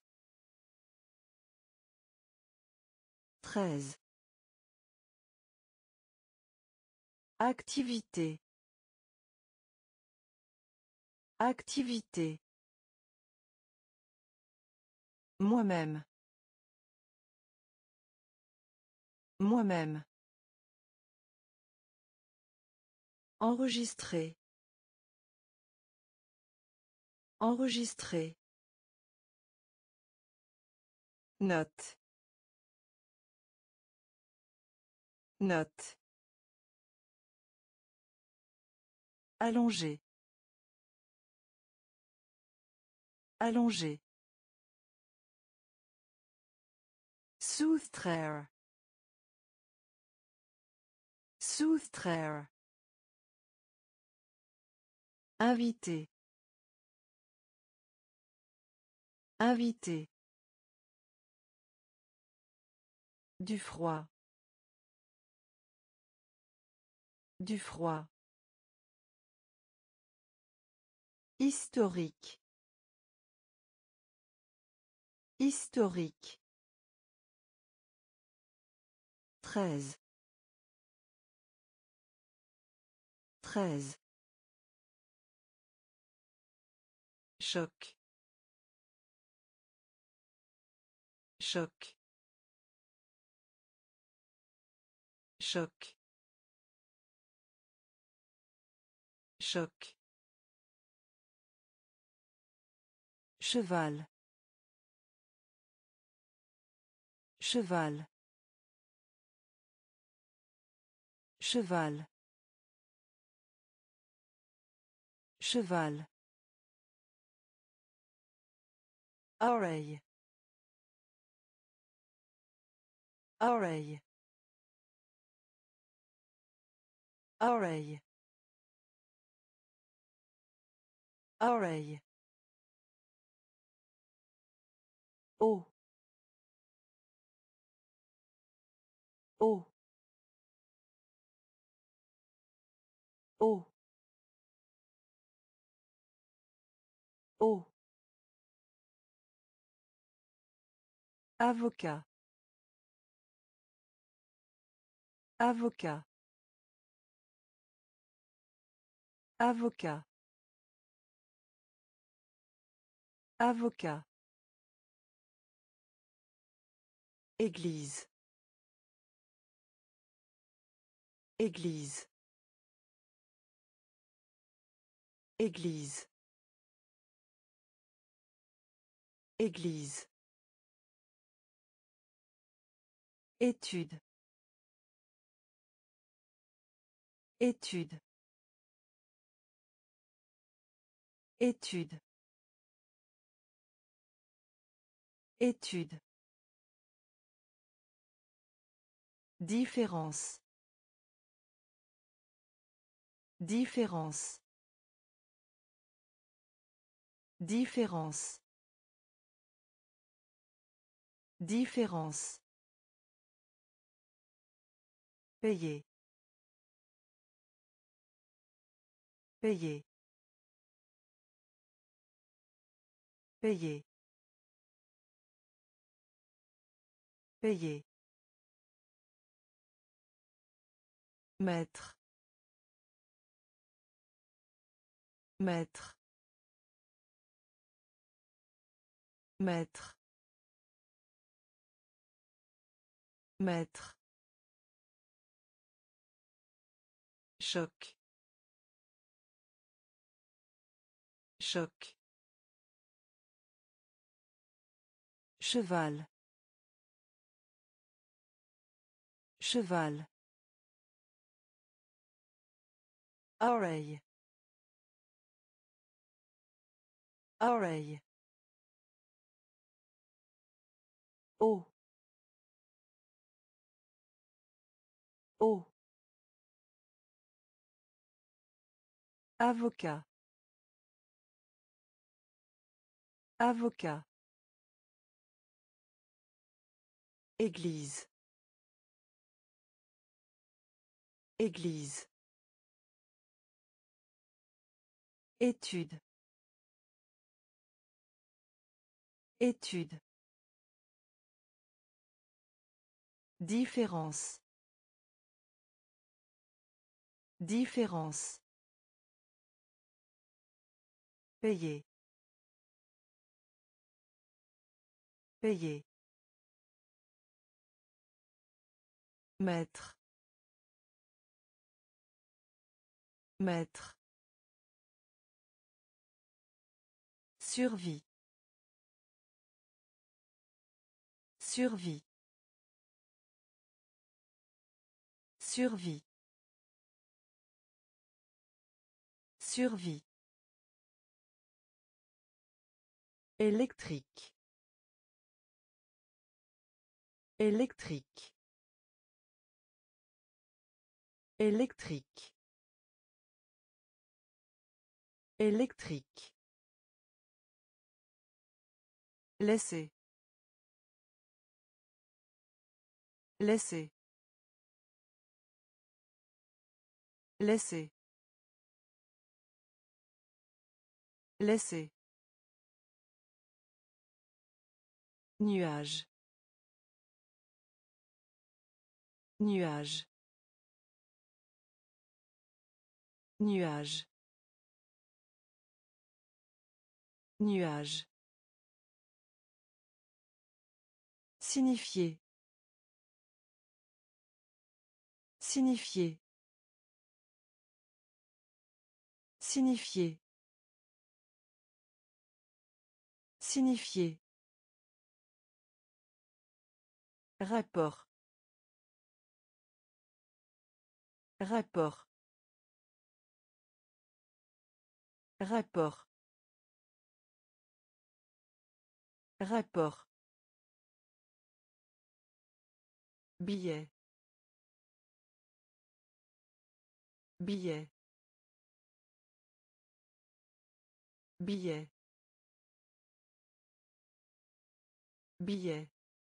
Treize. Activité. Activité. Moi-même. Moi-même. Enregistrer. Enregistrer. Note. Note. Allongé. Allongé. Soustraire. Soustraire. Invité. Invité. Du froid. Du froid. Historique. Historique. Treize. Treize. Choc. Choc. Choc. Choc. Cheval. Cheval. Cheval. Cheval. Oreille. Oreille. Oreille. Oreille. Eau. Eau. Eau. Eau. Avocat. Avocat. Avocat. Avocat. Église. Église. Église. Église. Étude. Étude. Étude. Étude. Différence. Différence. Différence. Différence. Payer. Payer. Payer. Payer. Maître. Maître. Maître. Maître. Choc. Choc. Cheval. Cheval. Oreille. Oreille. Eau. Eau. Avocat. Avocat. Église. Église. Étude. Étude. Différence. Différence. Payer. Payer. Maître. Maître. Survie. Survie. Survie. Survie. Électrique. Électrique. Électrique. Électrique. Laisser. Laisser. Laisser. Laisser. Nuage. Nuage. Nuage. Nuage. Signifier. Signifier. Signifier. Signifier. Rapport. Rapport. Rapport. Rapport. Billet. Billet. Billet. Billet.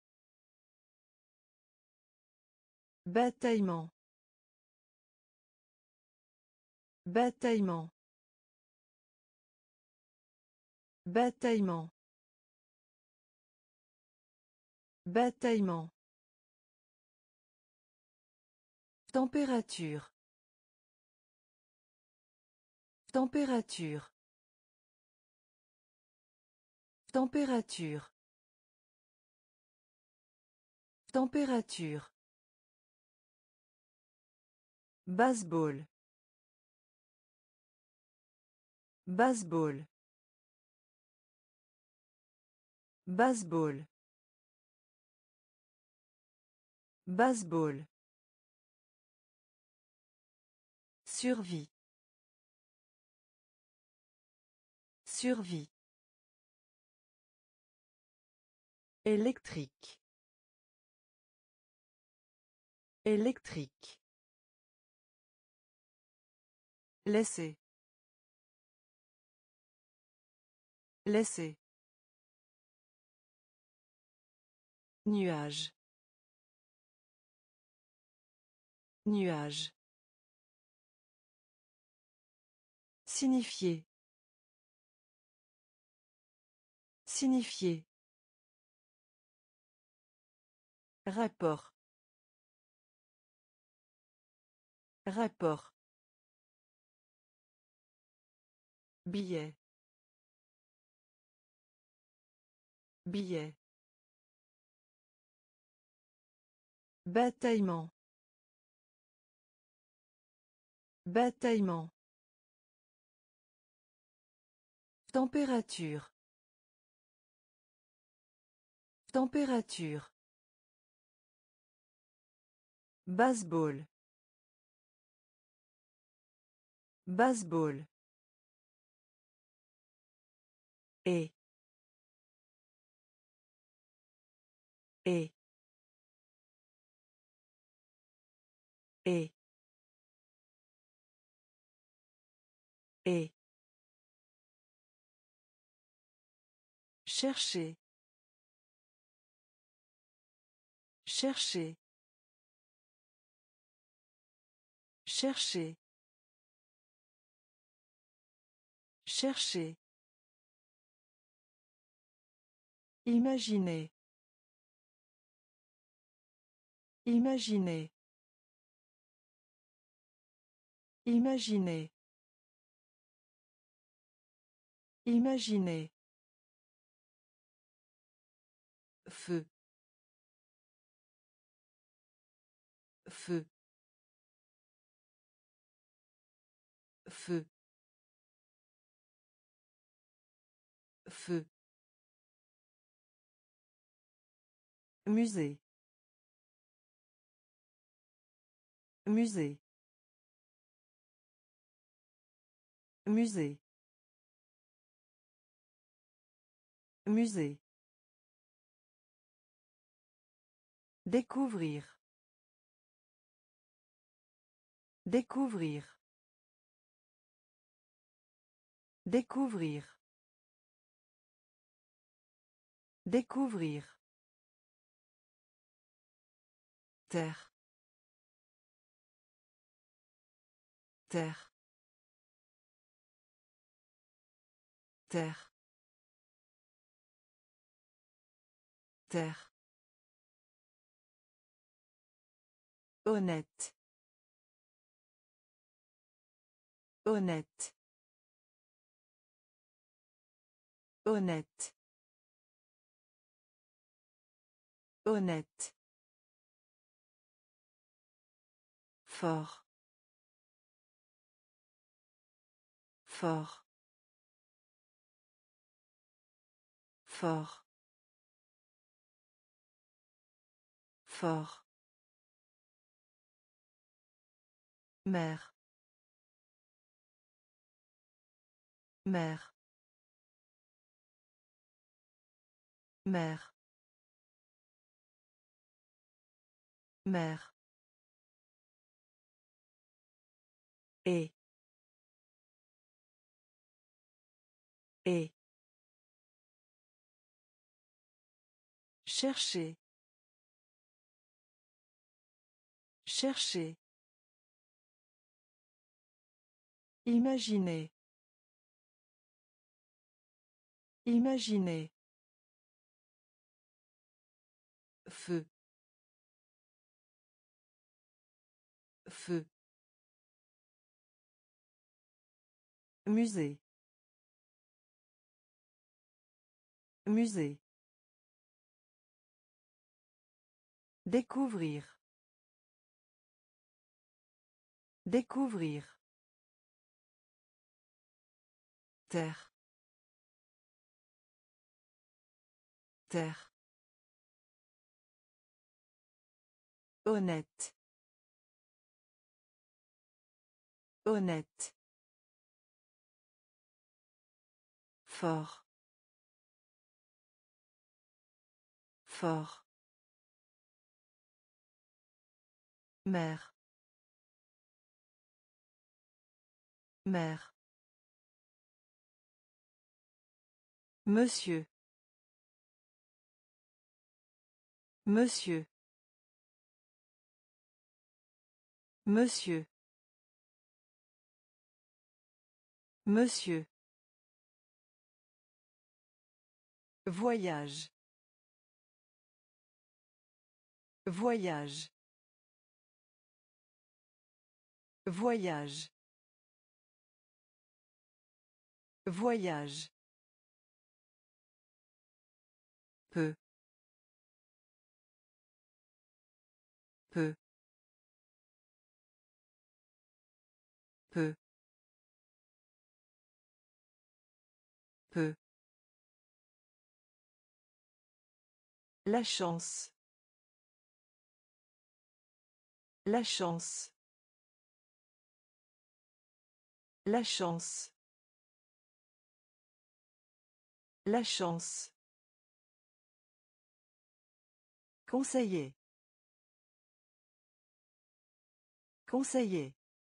Bataillement. Bataillement. Bataillement. Bataillement. Température. Température. Température. Température. Baseball. Baseball. Baseball. Baseball. Survie. Survie. Électrique. Électrique. Laisser. Laisser. Nuage. Nuage. Signifier. Signifier. Rapport. Rapport. Billet. Billet. Bataillement. Bataillement. Température. Température. Baseball. Baseball. Et. Et. Et. Et. Chercher. Chercher. Chercher. Chercher. Imaginer. Imaginer. Imaginer. Imaginer. Feu. Feu. Feu. Feu. Musée. Musée. Musée. Musée. Découvrir. Découvrir. Découvrir. Découvrir. Terre. Terre. Terre. Terre. Honnête. Honnête. Honnête. Honnête. Fort. Fort. Fort. Fort. Mère. Mère. Mère. Mère. Et. Et. Chercher. Chercher. Imaginer. Imaginer. Feu. Feu. Musée. Musée. Découvrir. Découvrir. Terre. Terre. Honnête. Honnête. Fort. Fort. Mère. Mère. Monsieur. Monsieur. Monsieur. Monsieur. Voyage. Voyage. Voyage. Voyage. Peu. Peu. Peu. Peu. La chance. La chance. La chance. La chance. Conseiller. Conseiller.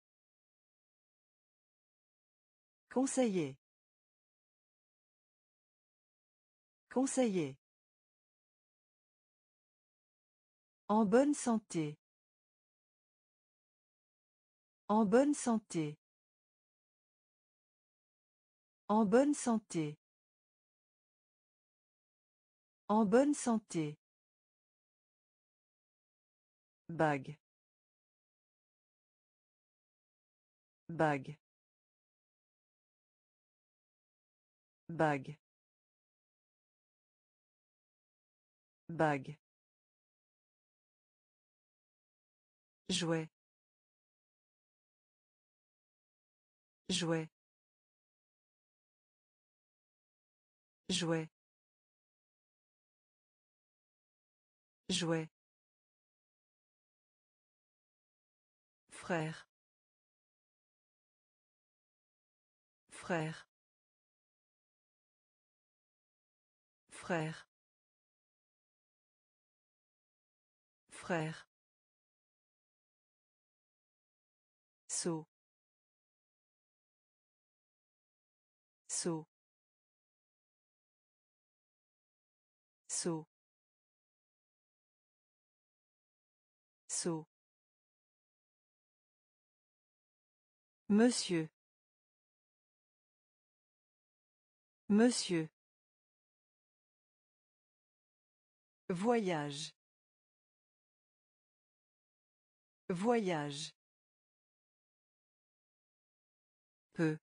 Conseiller. Conseiller. En bonne santé. En bonne santé. En bonne santé. En bonne santé. Bague. Bague. Bague. Bague. Jouet. Jouet. Jouet. Jouet. Frère. Frère. Frère. Frère. Saut. Saut. Saut. Saut. Monsieur. Monsieur. Voyage. Voyage. Peu.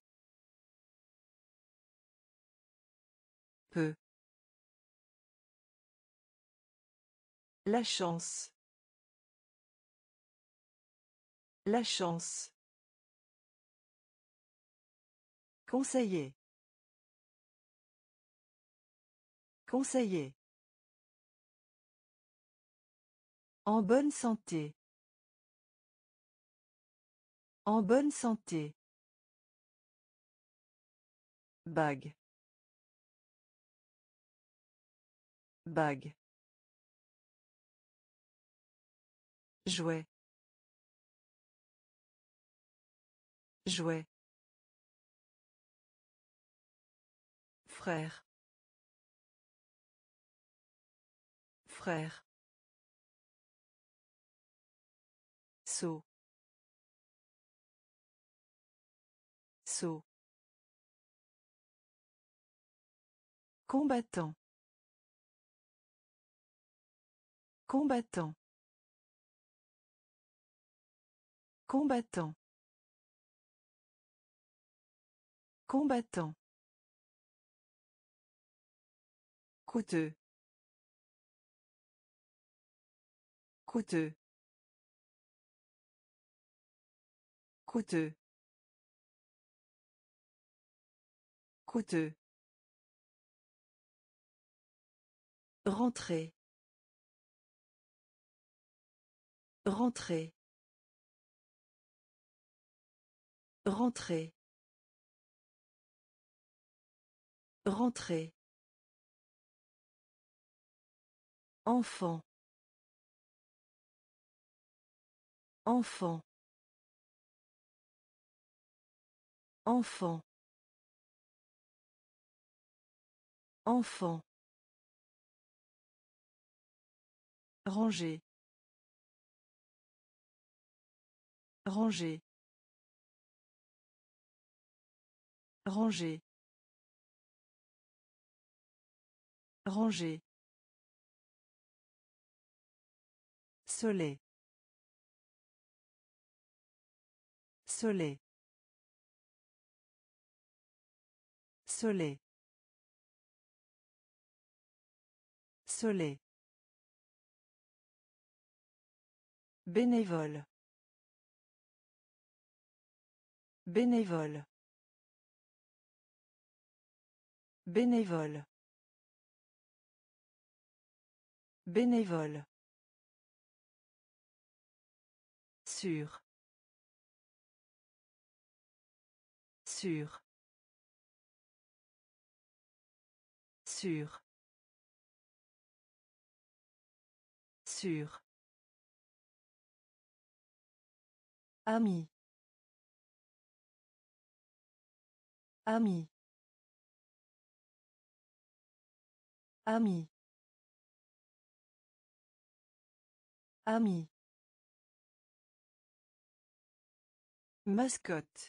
Peu. La chance. La chance. Conseiller. Conseiller. En bonne santé. En bonne santé. Bague. Bague. Jouet. Jouet. Frère. Frère. Saut. Saut. Combattant. Combattant. Combattant. Combattant. Coûteux. Coûteux. Coûteux. Coûteux. Rentrer. Rentrer. Rentrer. Rentrer. Enfant. Enfant. Enfant. Enfant. Ranger. Ranger. Ranger. Ranger. Soleil. Soleil. Soleil. Soleil. Bénévole. Bénévole. Bénévole. Bénévole. Sûr. Sûr. Sûr. Sûr. Ami. Ami. Ami. Ami. Mascotte.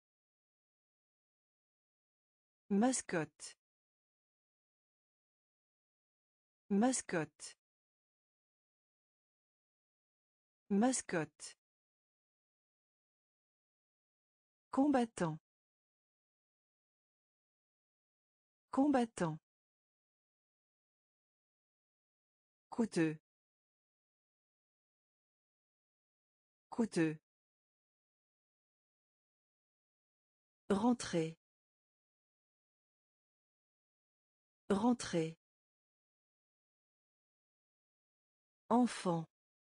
Mascotte. Mascotte. Mascotte. Combattant. Combattant. Coûteux. Coûteux. Rentrer. Rentrer. Enfant.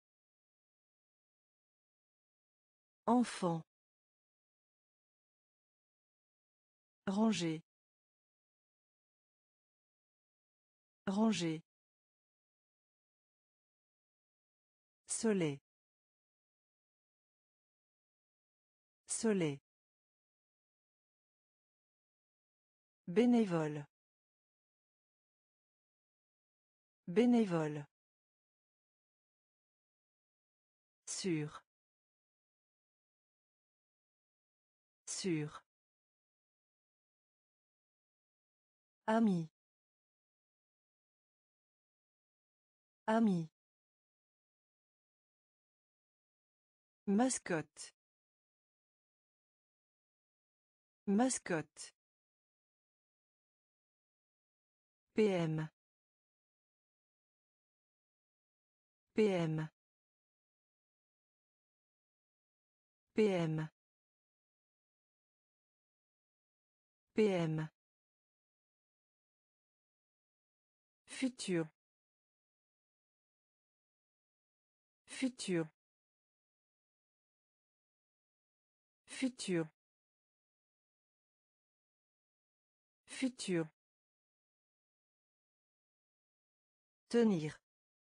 Enfant. Ranger. Ranger. Soleil. Soleil. Bénévole. Bénévole. Sûr. Sûr. Ami. Ami. Mascotte. Mascotte. P M. P M. P M. P M. Futur. Futur. Futur. Futur. Tenir.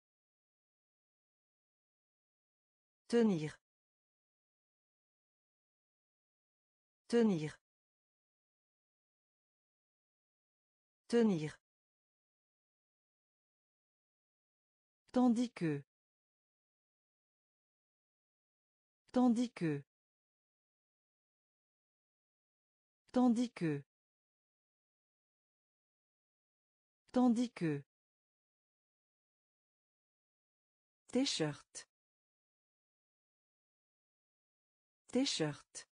Tenir. Tenir. Tenir. Tandis que. Tandis que. Tandis que. Tandis que. T-shirt. T-shirt.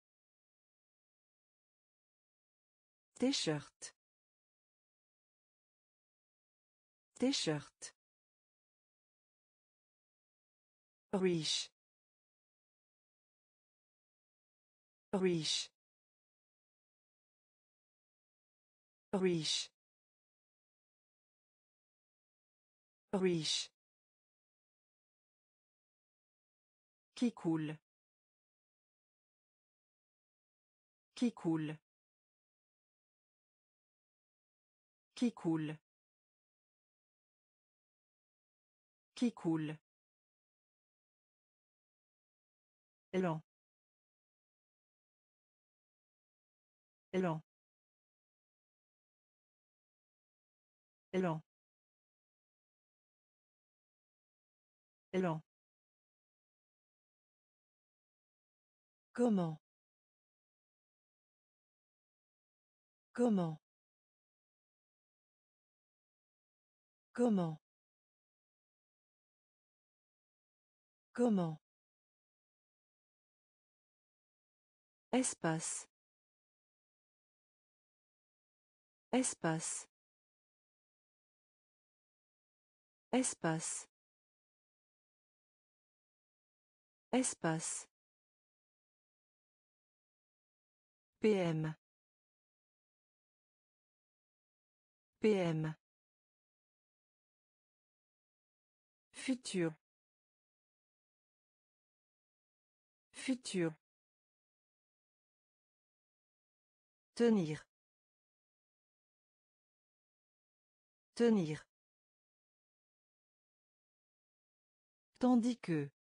T-shirt. T-shirt. Riche. Riche. Riche. Riche. Qui coule. Qui coule. Qui coule. Qui coule. Lent. Lent. Élan. Élan. Comment? Comment? Comment? Comment? Espace. Espace. Espace. Espace. P M. P M. Futur. Futur. Tenir. Tenir. Tandis que.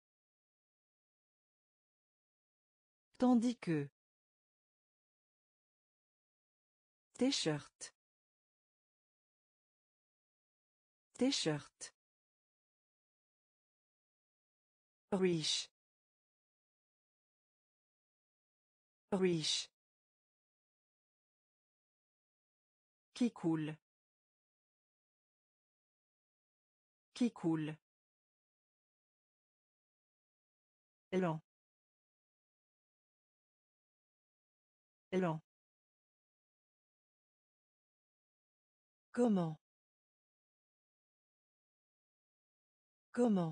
Tandis que. T-shirt. T-shirt. Riche. Riche. Qui coule. Qui coule. Élan. Élan. Comment? Comment?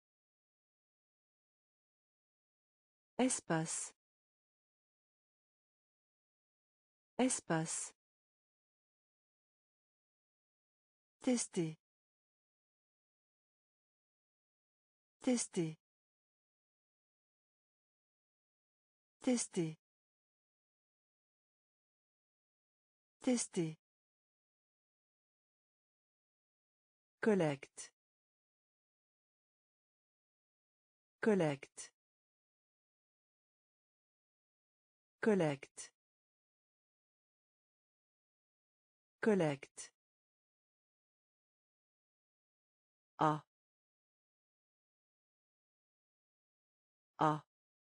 Espace. Espace. Tester. Tester. Tester. Tester. Collecte. Collecte. Collecte. Collecte. A. A.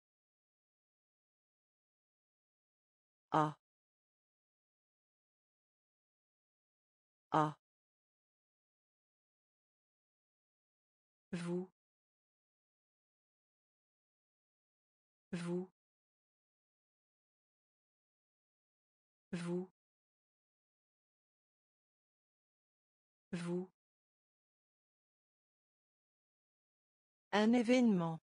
A. A. Vous. Vous. Vous. Vous. Un événement.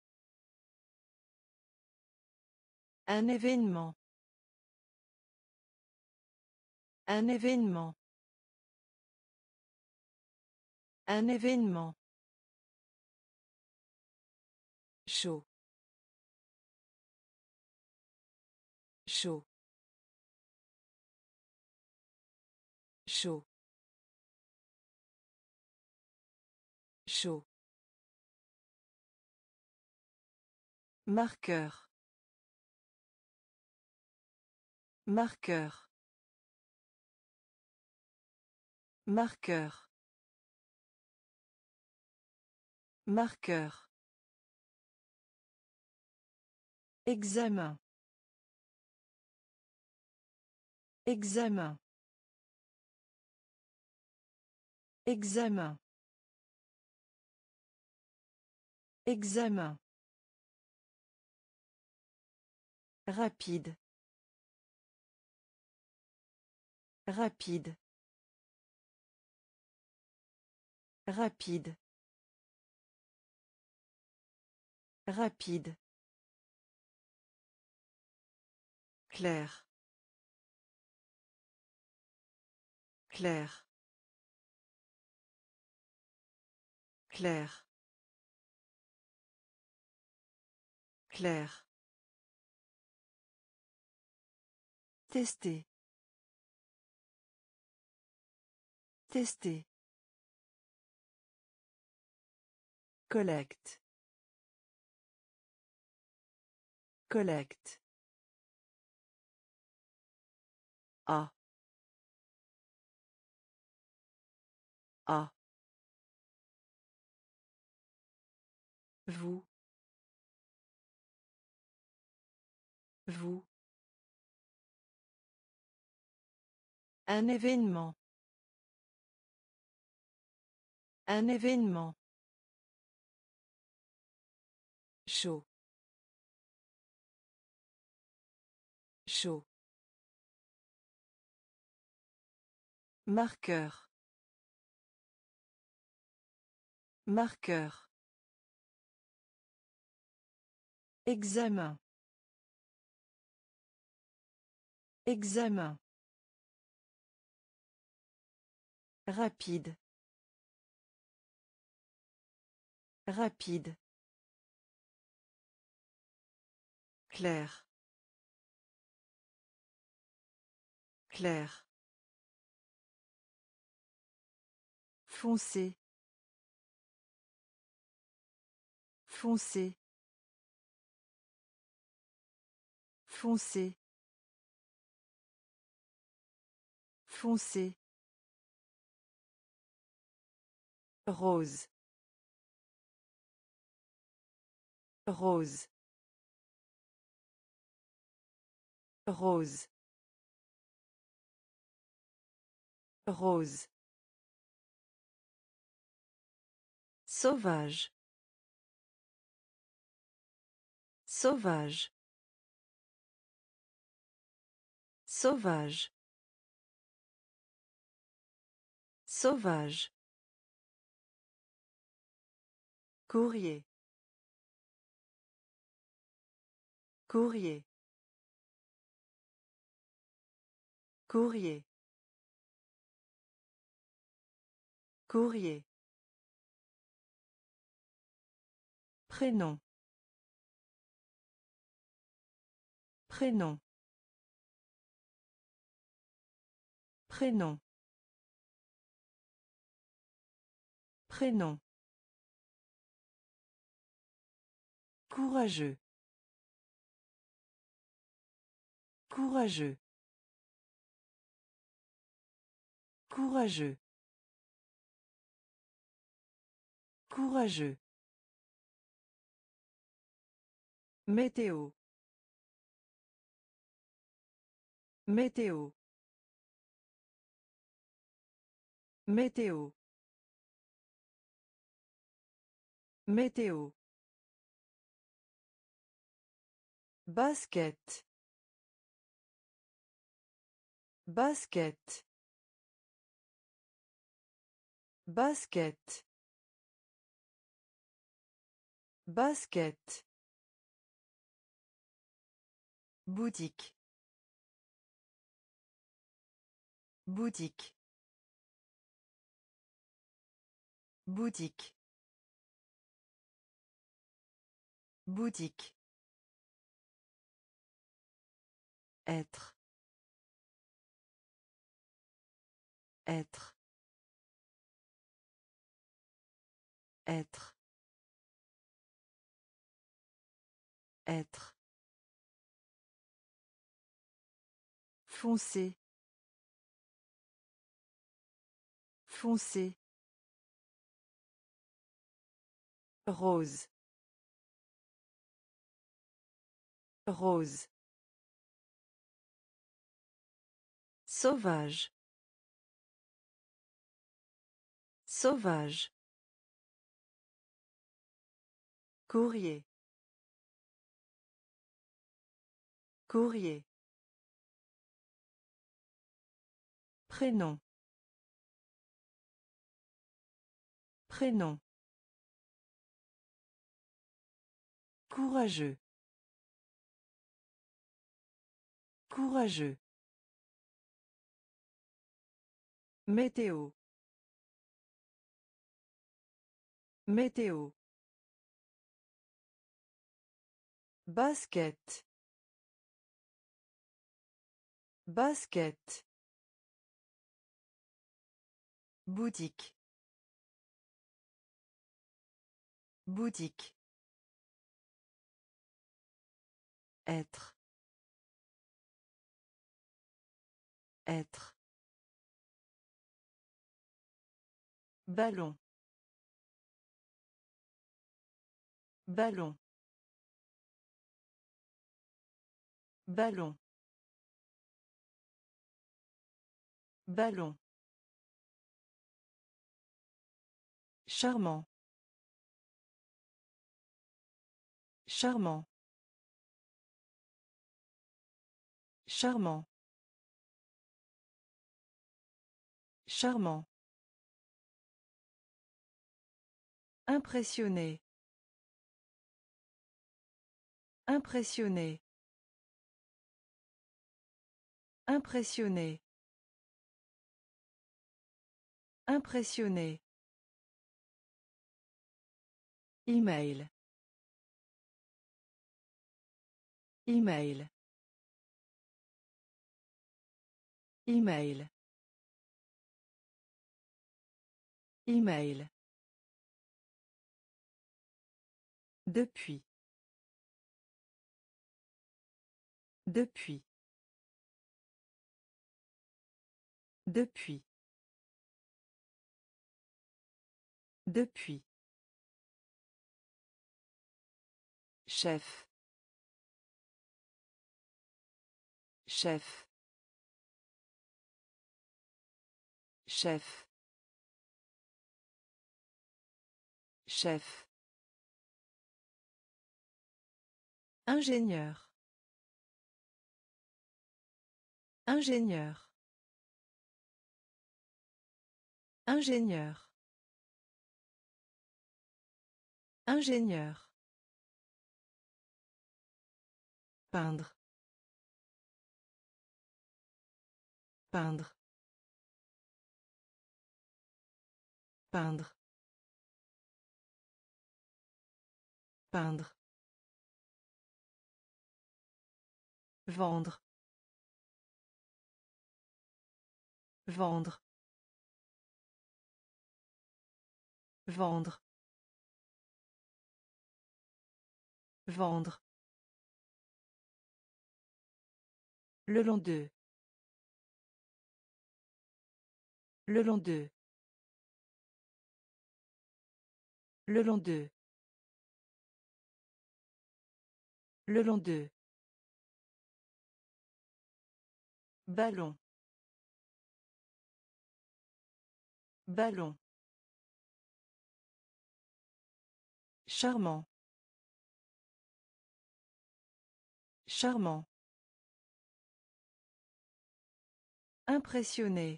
Un événement. Un événement. Un événement. Chaud. Chaud. Chaud. Chaud. Marqueur. Marqueur. Marqueur. Marqueur. Examen. Examen. Examen. Examen. Rapide. Rapide. Rapide. Rapide. Clair. Clair. Clair. Clair. Tester. Tester. Collecte. Collecte. A. A. Vous. Vous. Un événement. Un événement. Chaud. Chaud. Marqueur. Marqueur. Examen. Examen. Rapide. Rapide. Clair. Clair. Foncé. Foncé. Foncé. Foncé. Rose. Rose. Rose. Rose. Sauvage. Sauvage. Sauvage. Sauvage. Courrier. Courrier. Courrier. Courrier. Prénom. Prénom. Prénom. Prénom. Courageux. Courageux. Courageux. Courageux. Météo. Météo. Météo. Météo. Basket. Basket. Basket. Basket. Boutique. Boutique. Boutique. Boutique. Être. Être. Être. Être. Foncé. Foncé. Rose. Rose. Sauvage. Sauvage. Courrier. Courrier. Prénom. Prénom. Courageux. Courageux. Météo. Météo. Basket. Basket. Boutique. Boutique. Être. Être. Ballon. Ballon. Ballon. Ballon. Charmant. Charmant. Charmant. Charmant. Impressionné. Impressionné. Impressionné. Impressionné. Email. Email. Email. Email. Depuis. Depuis. Depuis. Depuis. Chef. Chef. Chef. Chef. Ingénieur. Ingénieur. Ingénieur. Ingénieur. Peindre. Peindre. Peindre. Peindre. Vendre. Vendre. Vendre. Vendre. Le long d'eux. Le long d'eux. Le long d'eux. Le long d'eux. Ballon. Ballon. Charmant. Charmant. Impressionné.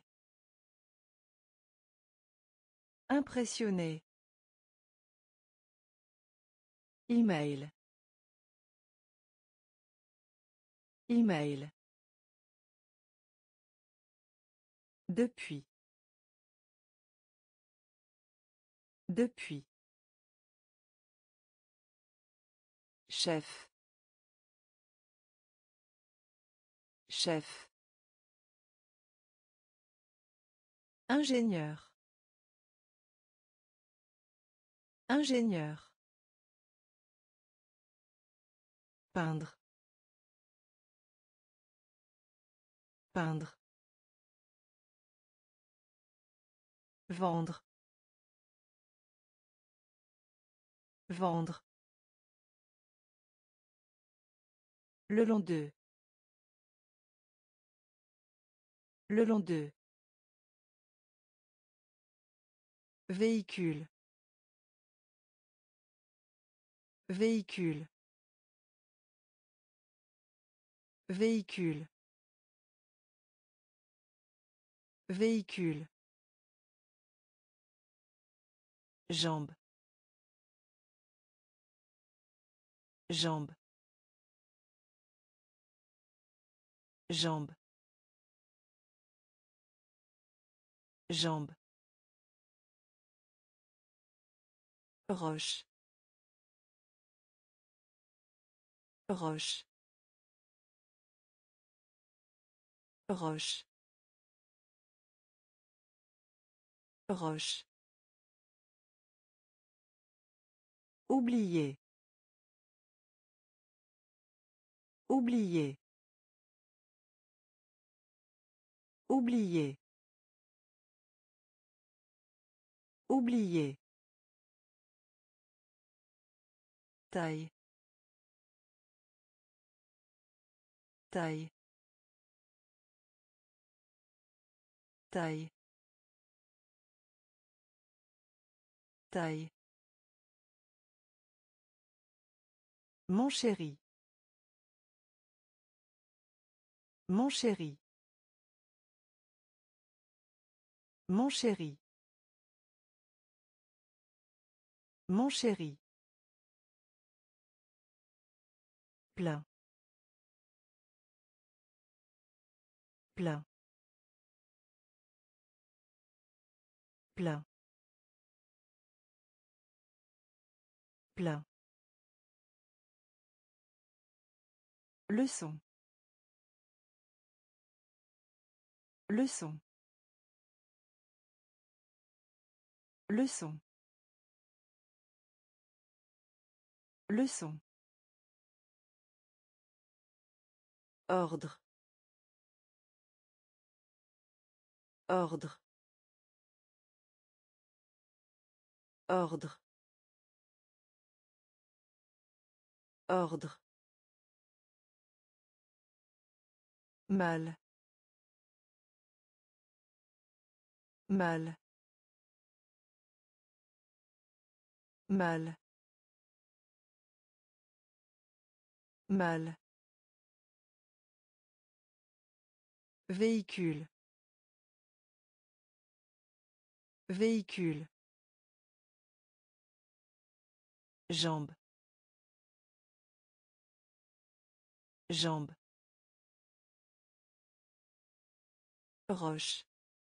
Impressionné. Email. Email. Depuis. Depuis. Chef. Chef. Ingénieur. Ingénieur. Peindre. Peindre. Vendre. Vendre. Le long d'eux. Le long d'eux. Véhicule. Véhicule. Véhicule. Véhicule. Jambe. Jambe. Jambe. Jambe. Roche. Roche. Roche. Roche. Oublier. Oublier. Oublier. Oublier. Taille. Taille. Taille. Taille. Mon chéri. Mon chéri. Mon chéri. Mon chéri. Plein. Plein. Plein. Plein. Leçon. Leçon. Leçon. Leçon. Ordre. Ordre. Ordre. Ordre. Mal. Mal. Mal. Mal. Véhicule. Véhicule. Jambe. Jambe. Roche.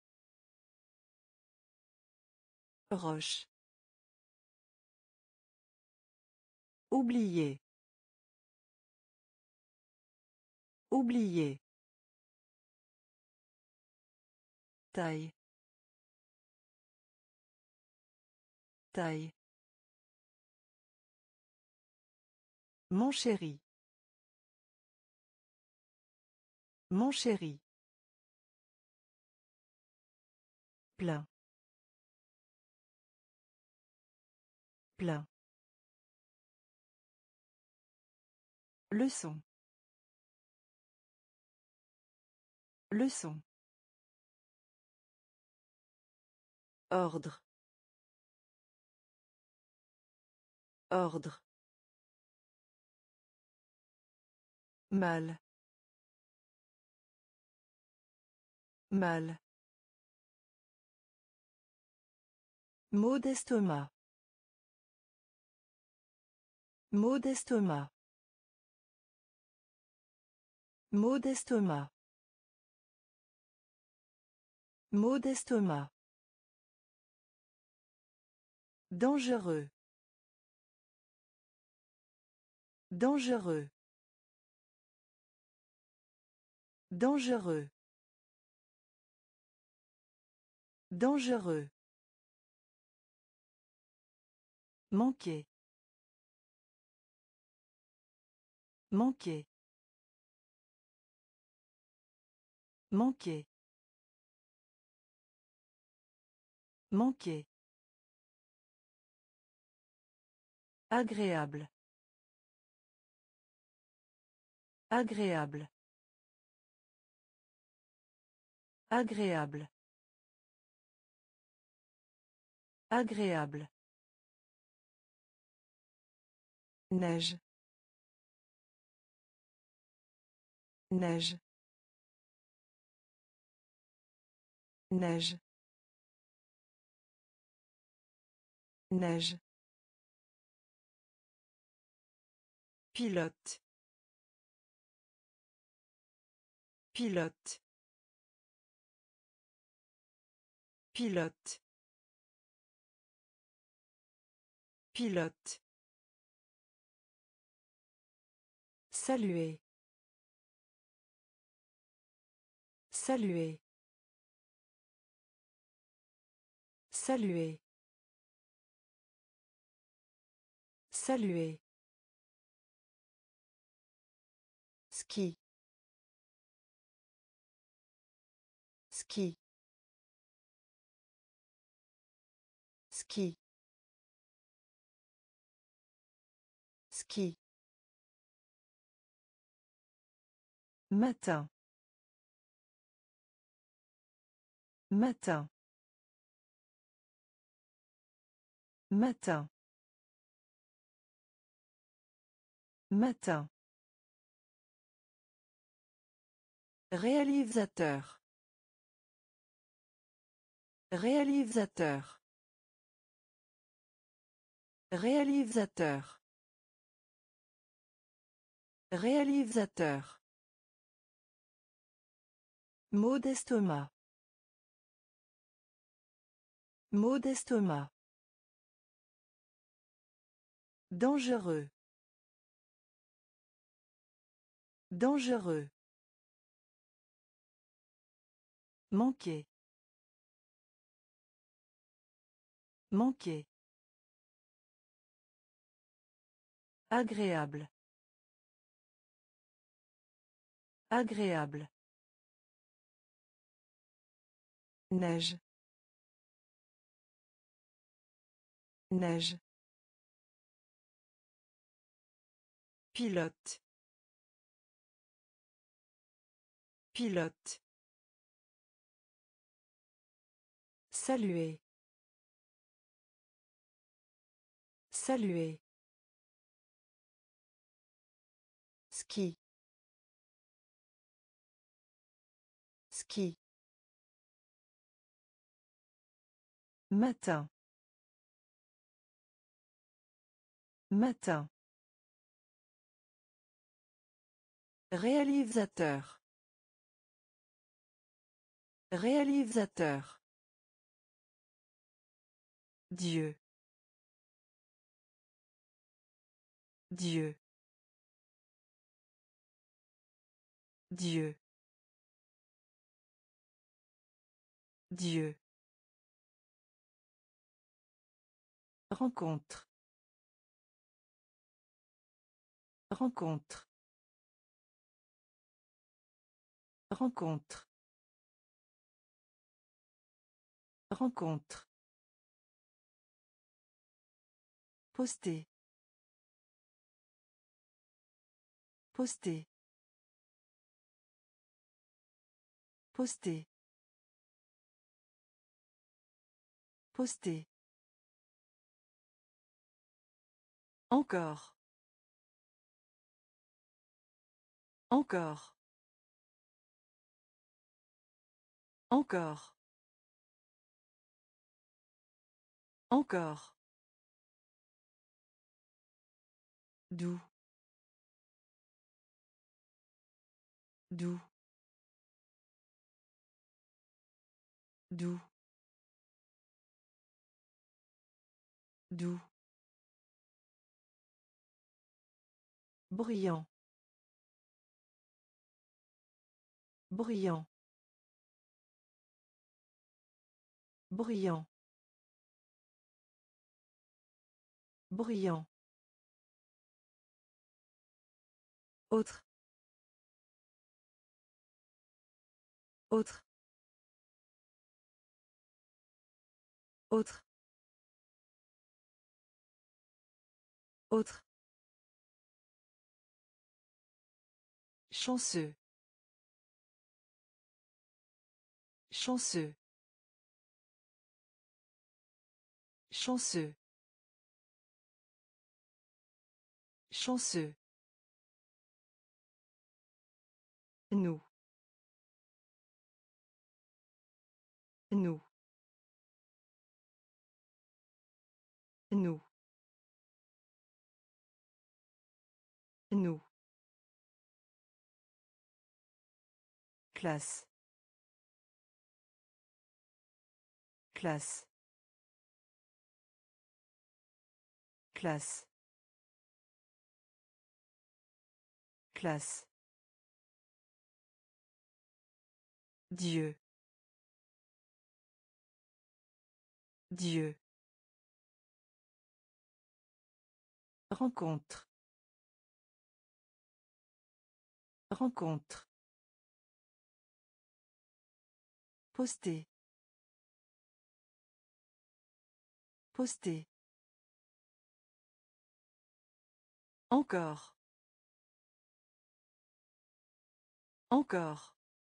Roche. Oublier. Oublier. Taille. Taille. Mon chéri. Mon chéri. Plein. Plein. Leçon. Leçon. Ordre. Ordre. Mal. Mal. Maux d'estomac. Maux d'estomac. Maux d'estomac. Maux d'estomac. Dangereux. Dangereux. Dangereux. Dangereux. Manquer. Manquer. Manquer. Manquer. Agréable. Agréable. Agréable. Agréable. Neige. Neige. Neige. Neige. Pilote. Pilote. Pilote. Pilote. Saluer. Saluer. Saluer. Saluer. Ski. Ski. Ski. Ski. Matin. Matin. Matin. Matin. Réalisateur. Réalisateur. Réalisateur. Réalisateur. Maux d'estomac. Maux d'estomac. Dangereux. Dangereux. Manquer. Manquer. Agréable. Agréable. Neige. Neige. Pilote. Pilote. Saluer. Saluer. Ski. Ski. Matin. Matin. Réalisateur. Réalisateur. Dieu. Dieu. Dieu. Dieu. Rencontre. Rencontre. Rencontre. Rencontre. Poster. Poster. Poster. Poster. Encore. Encore. Encore. Encore. Doux. Doux. Doux. Doux. Bruyant. Bruyant. Bruyant. Bruyant. Autre. Autre. Autre. Autre. Chanceux. Chanceux. Chanceux. Chanceux. Nous. Nous. Nous. Nous. Classe. Classe. Classe. Classe. Dieu. Dieu. Rencontre. Rencontre. Poster. Poster. Encore. Encore.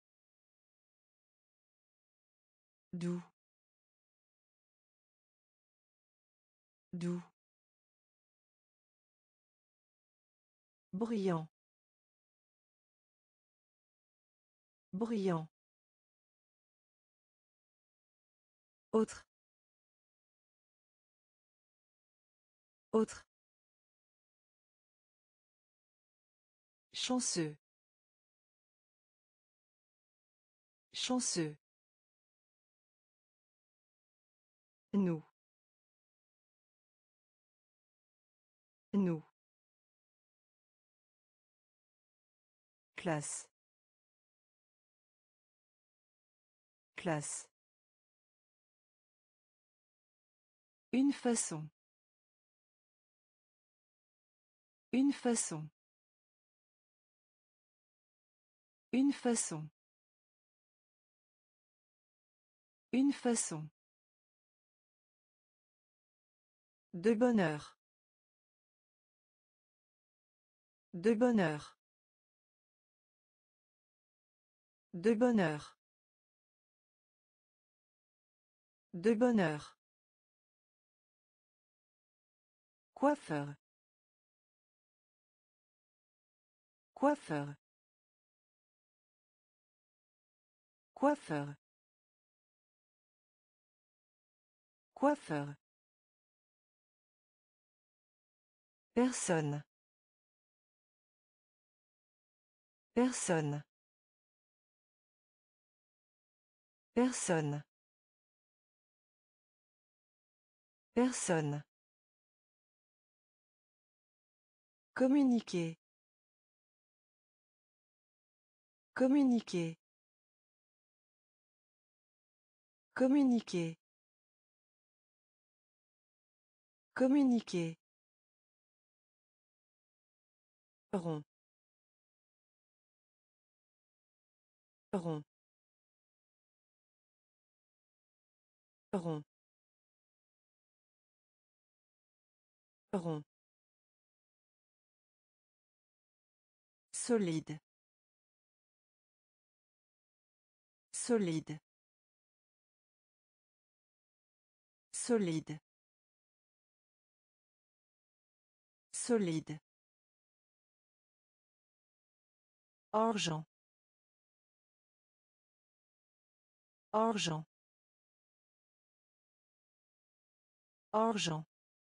Doux. Doux. Bruyant. Bruyant. Autre. Autre. Chanceux. Chanceux. Nous. Nous. Classe. Classe. Une façon. Une façon. Une façon. Une façon. De bonheur. De bonheur. De bonheur. De bonheur. Coiffeur. Coiffeur. Coiffeur. Coiffeur. Personne. Personne. Personne. Personne. Communiquer. Communiquer. Communiquer. Communiquer. Rond. Rond. Rond. Rond. Solide. Solide. Solide. Solide. Argent. Argent. Argent.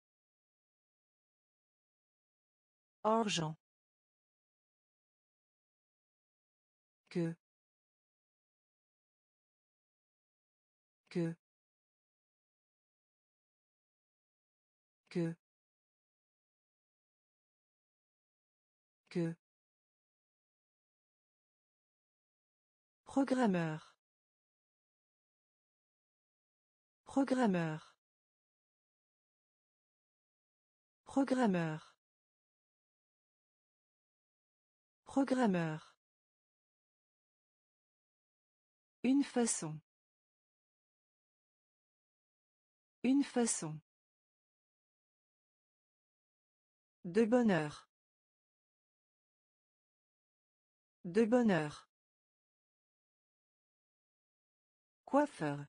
Argent. Que. Que. Que. Que. Programmeur. Programmeur. Programmeur. Programmeur. Une façon. Une façon. De bonheur. De bonheur. Coiffeur.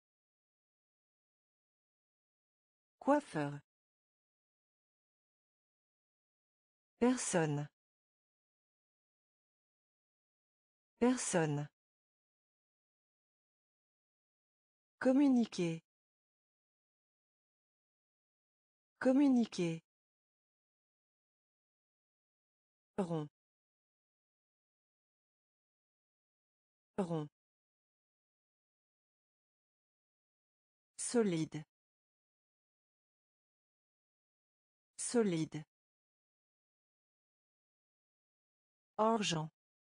Coiffeur. Personne. Personne. Communiquer. Communiquer. Rond. Rond. Solide. Solide. Argent.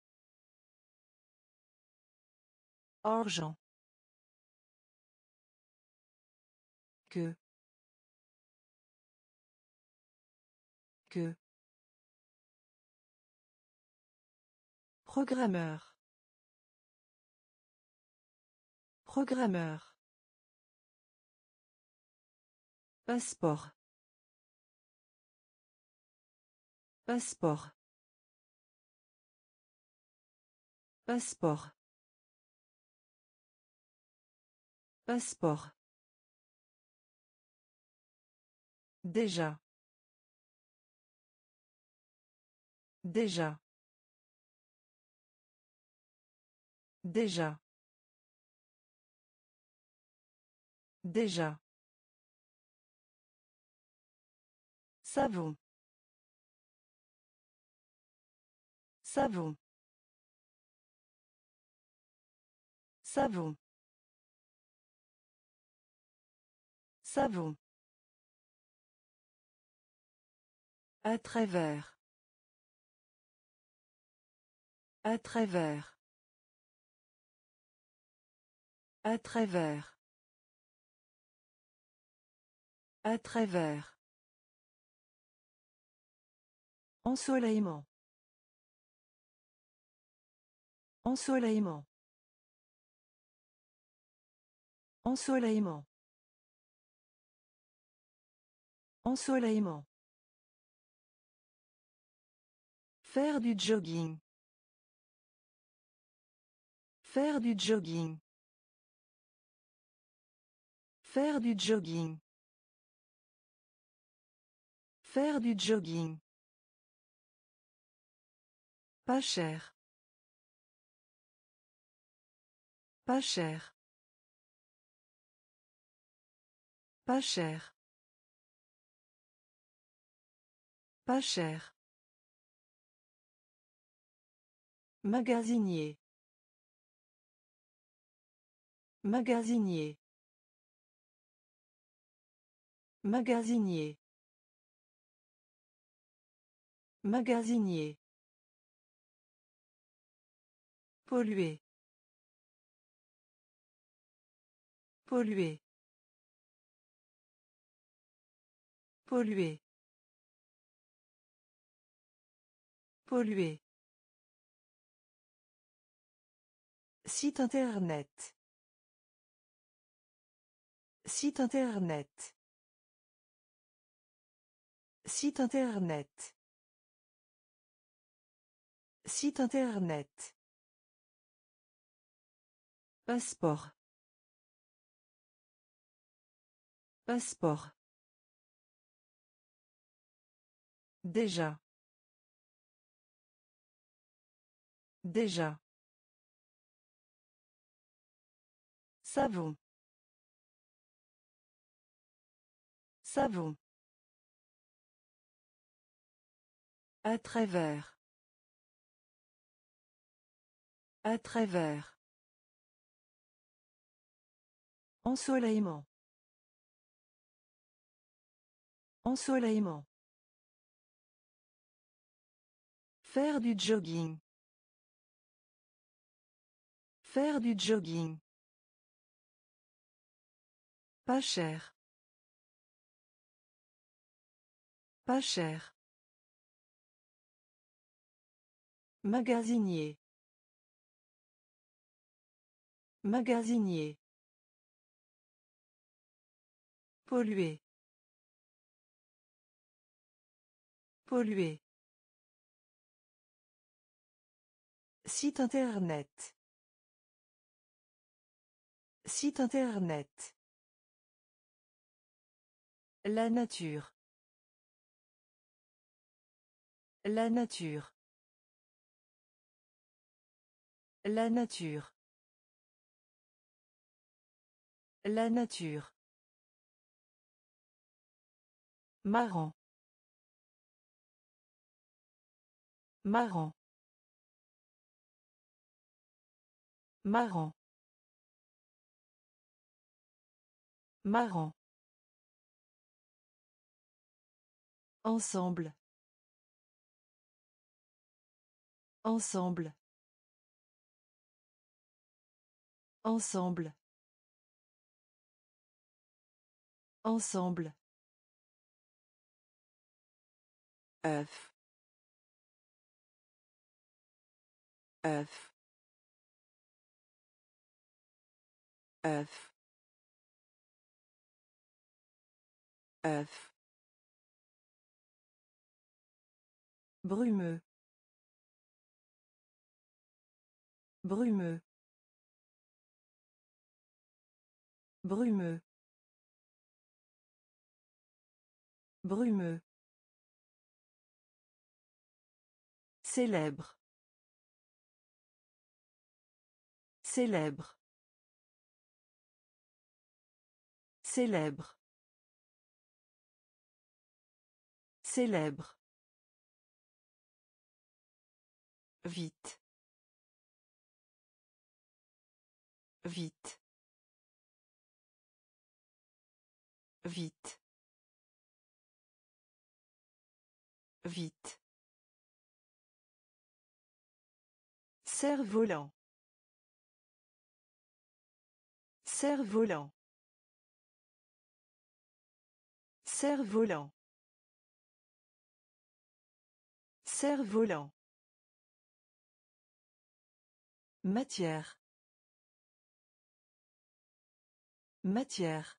Argent. Que. Que. Programmeur. Programmeur. Passeport. Passeport. Passeport. Passeport. Déjà. Déjà. Déjà. Déjà. Savon. Savon. Savon. Savon. À travers. À travers. À travers. À travers. Ensoleillement. Ensoleillement. Ensoleillement. Ensoleillement. Faire du jogging. Faire du jogging. Faire du jogging. Faire du jogging. Pas cher. Pas cher. Pas cher. Pas cher. Magasinier. Magasinier. Magasinier. Magasinier. Polluer. Polluer. Polluer. Polluer. Site internet. Site internet. Site internet. Site internet. Passeport. Passeport. Déjà. Déjà. Savon. Savon. À travers. À travers. Ensoleillement. Ensoleillement. Faire du jogging. Faire du jogging. Pas cher. Pas cher. Magasinier. Magasinier. Polluer. Polluer. Site internet. Site internet. La nature. La nature. La nature. La nature. Marrant. Marrant. Marrant. Marrant. Ensemble. Ensemble. Ensemble. Ensemble. œuf œuf œuf œuf, brumeux, brumeux, brumeux, brumeux, célèbre, célèbre, célèbre, célèbre, vite, vite, vite, vite, cerf-volant, cerf-volant, cerf-volant, cerf-volant, matière, matière,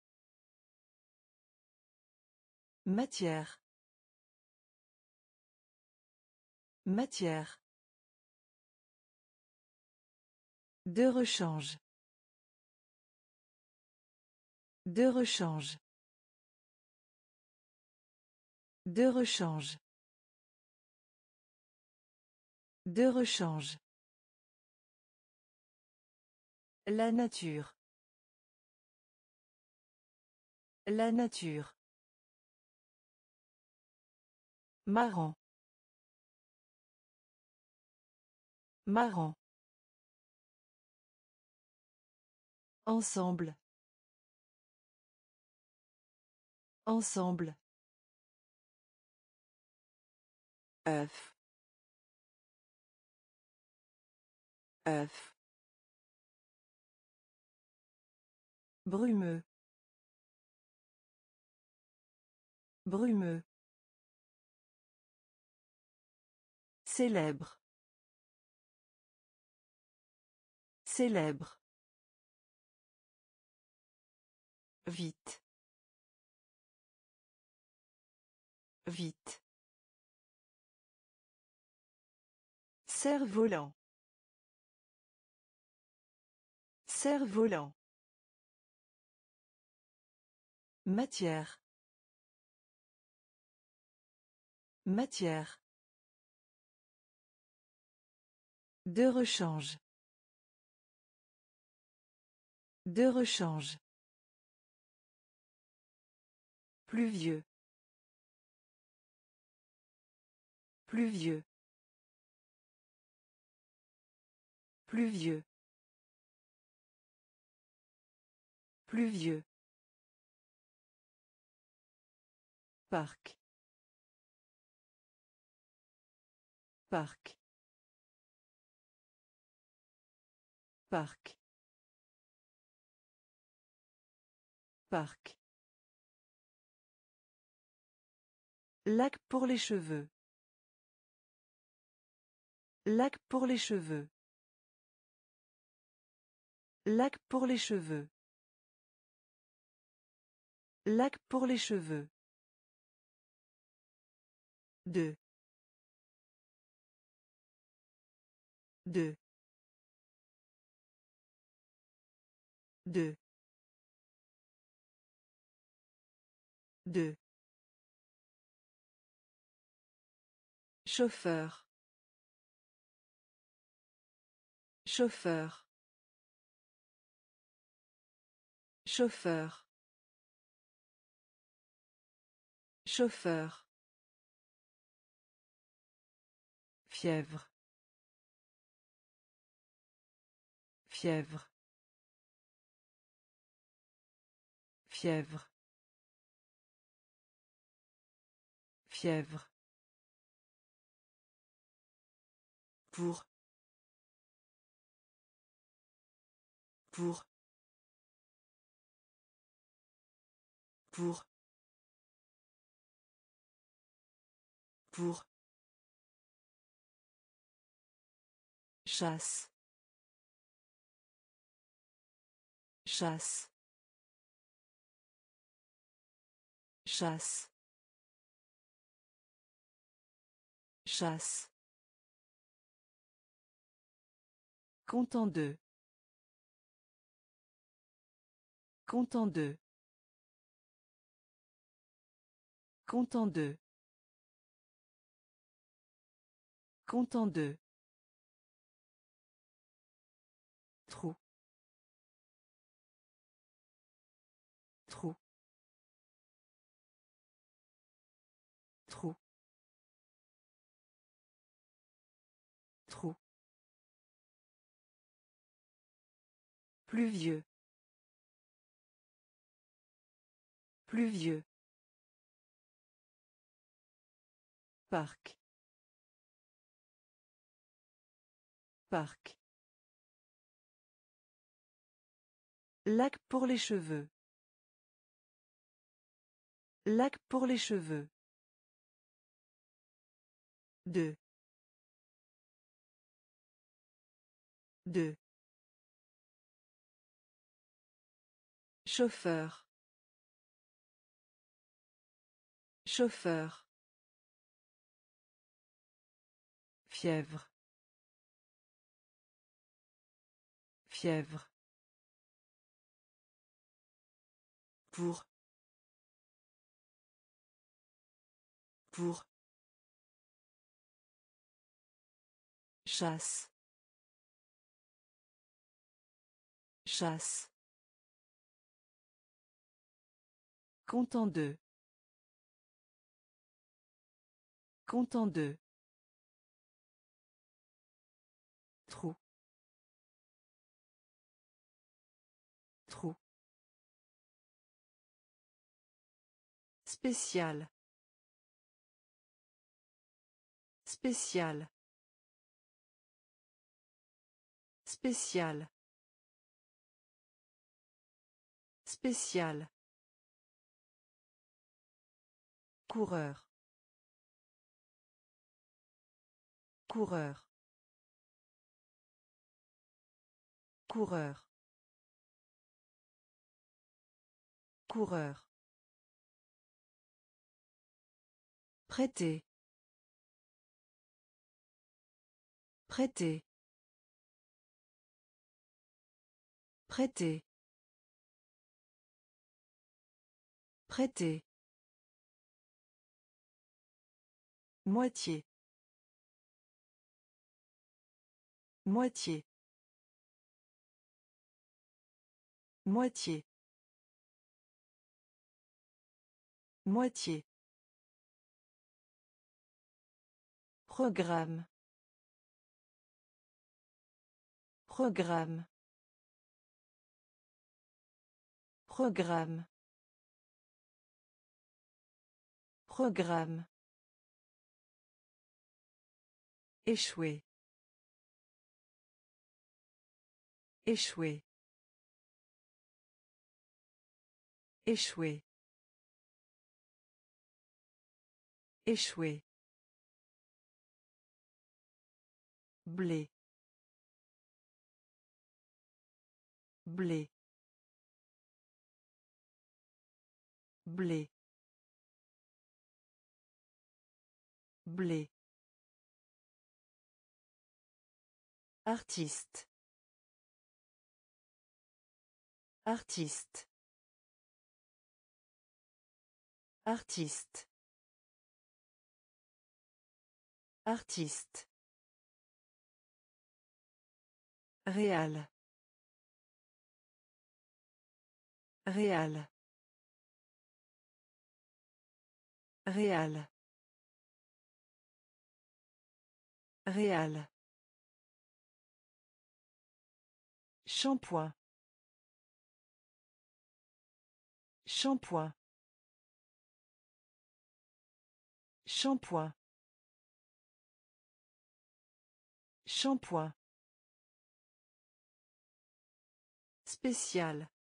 matière, matière, de rechange, de rechange, de rechange, de rechange, la nature, la nature, marrant, marrant, ensemble, ensemble, œuf, œuf, brumeux, brumeux, célèbre, célèbre, vite, vite, cerf-volant, cerf-volant, matière, matière, de rechange, de rechange, pluvieux, pluvieux, pluvieux, pluvieux, parc, parc, parc, parc, lac pour les cheveux, lac pour les cheveux, lac pour les cheveux, lac pour les cheveux, deux, deux, deux, deux, chauffeur, chauffeur, chauffeur, chauffeur, fièvre, fièvre, fièvre, fièvre, pour, pour, pour, pour, chasse, chasse, chasse, chasse, content de, content de, content de, content de, trou, trou, trou, trou, pluvieux, pluvieux, parc, parc, lac pour les cheveux, lac pour les cheveux, deux, deux, chauffeur, chauffeur, fièvre, fièvre, pour, pour, chasse, chasse, content de, content de, trou, trou, spécial, spécial, spécial, spécial, coureur, coureur, coureur, coureur, prêter, prêter, prêter, prêter, moitié, moitié, moitié, moitié, programme, programme, programme, programme, échouer, échouer, échouer, échouer, blé, blé, blé, blé, artiste, artiste, artiste, artiste, réal, réal, réal, réal, shampoing, shampoing, shampoing, shampoing, spécial,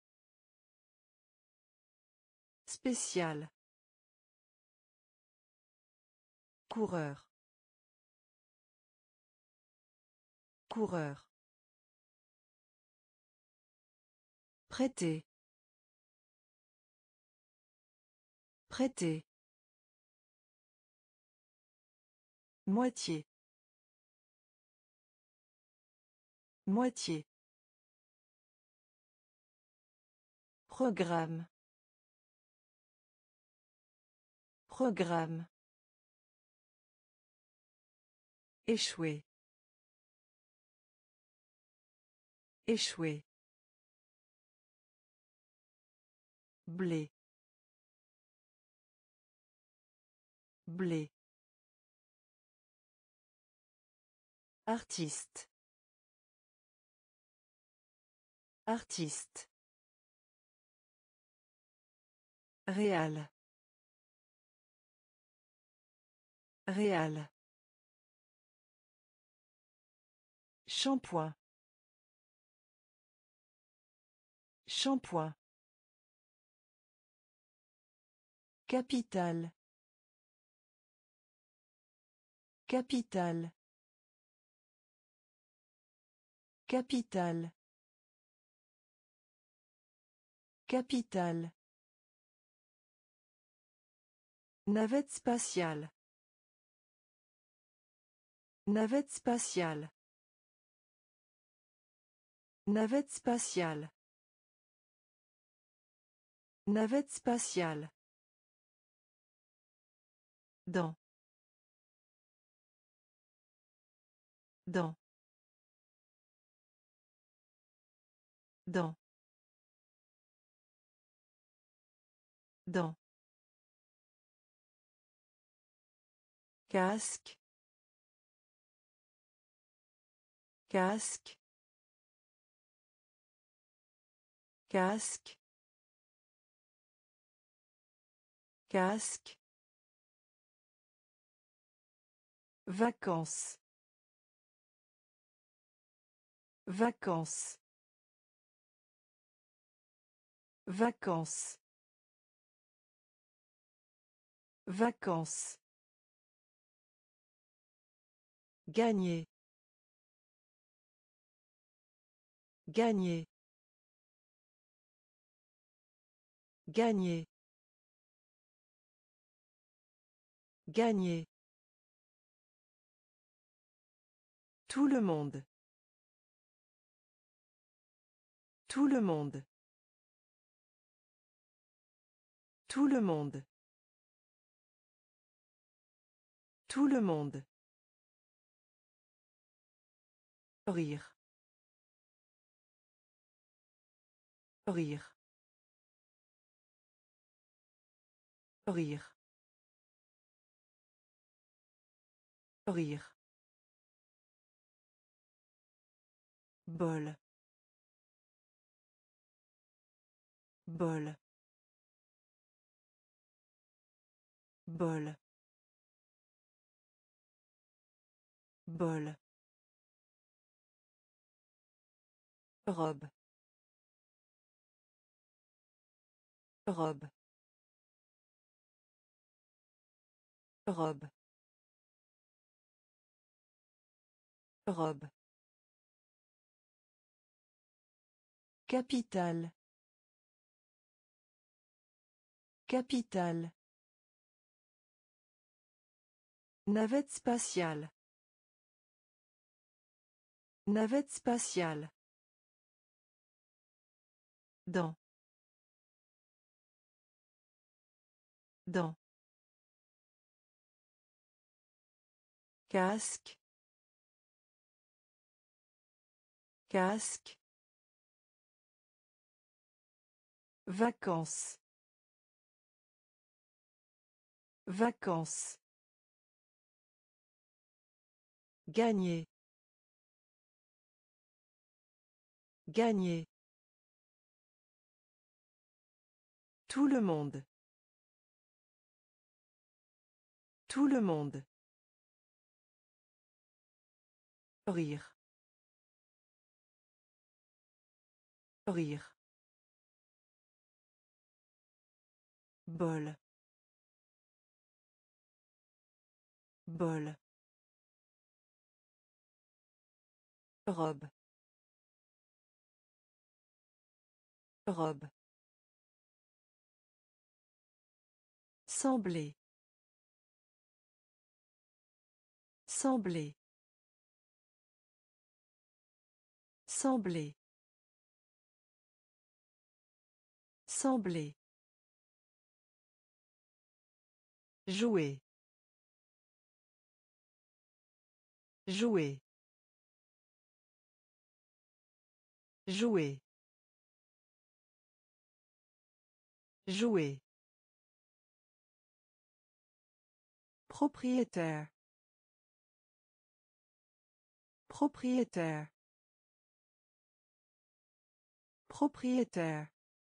spécial, coureur, coureur, prêter, Prêter. Moitié. Moitié. Programme. Programme. Échouer. Échouer. Blé. Blé. Artiste. Artiste. Réal. Réal. Shampoing. Shampoing. Capitale. Capitale. Capitale. Capitale. Navette spatiale. Navette spatiale. Navette spatiale. Navette spatiale. Dans. Dans. Dans. Dans. Casque. Casque. Casque. Casque. Vacances. Vacances. Vacances. Vacances. Gagner. Gagner. Gagner. Gagner. Tout le monde. Tout le monde. Tout le monde. Tout le monde. Rire. Rire. Rire. Rire. Bol. Bol. Bol. Bol. Robe. Robe. Robe. Robe. Capitale. Capitale. Navette spatiale. Navette spatiale. Dans. Dans. Casque. Casque. Vacances. Vacances. Gagner. Gagner. Tout le monde. Tout le monde. Rire. Rire. Bol. Bol. Robe. Robe. Sembler. Sembler. Sembler. Sembler. Jouer. Jouer. Jouer. Jouer. Propriétaire. Propriétaire. Propriétaire.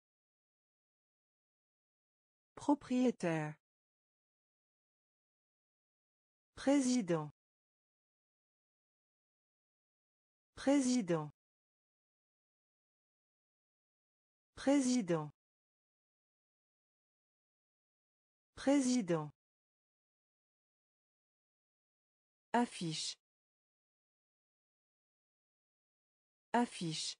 Propriétaire. Président. Président. Président. Président. Affiche. Affiche.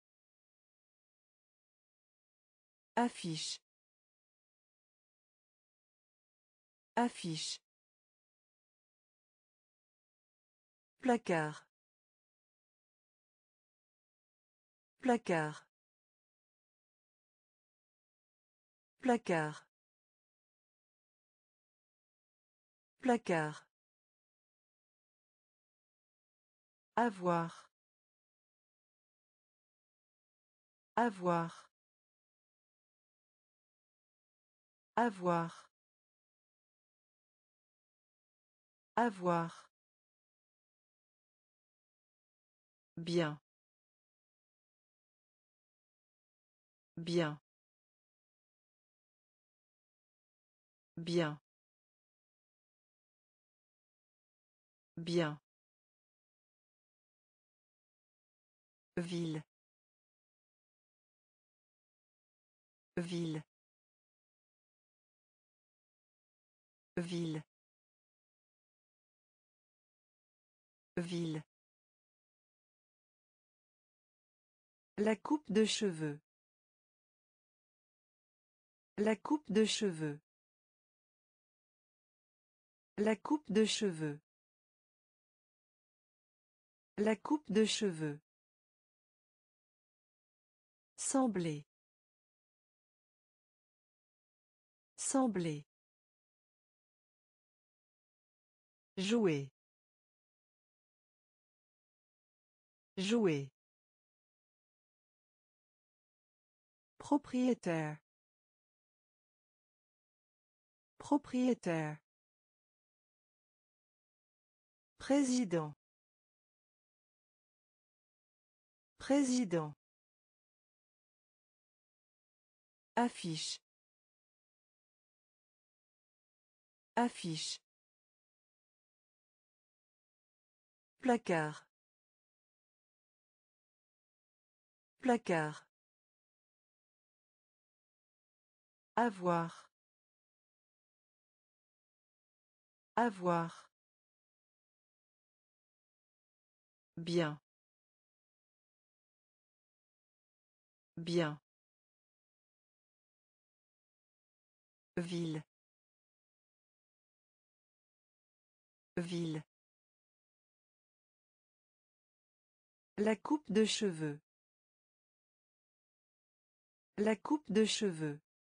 Affiche. Affiche. Placard. Placard. Placard. Placard. Avoir. Avoir. Avoir. Avoir. Bien. Bien. Bien. Bien. Ville. Ville. Ville. Ville. La coupe de cheveux. La coupe de cheveux. La coupe de cheveux. La coupe de cheveux. Sembler. Sembler. Jouer. Jouer. Propriétaire. Propriétaire. Président. Président. Affiche. Affiche. Placard. Placard. Avoir. Avoir. Bien. Bien. Ville. Ville. La coupe de cheveux. La coupe de cheveux.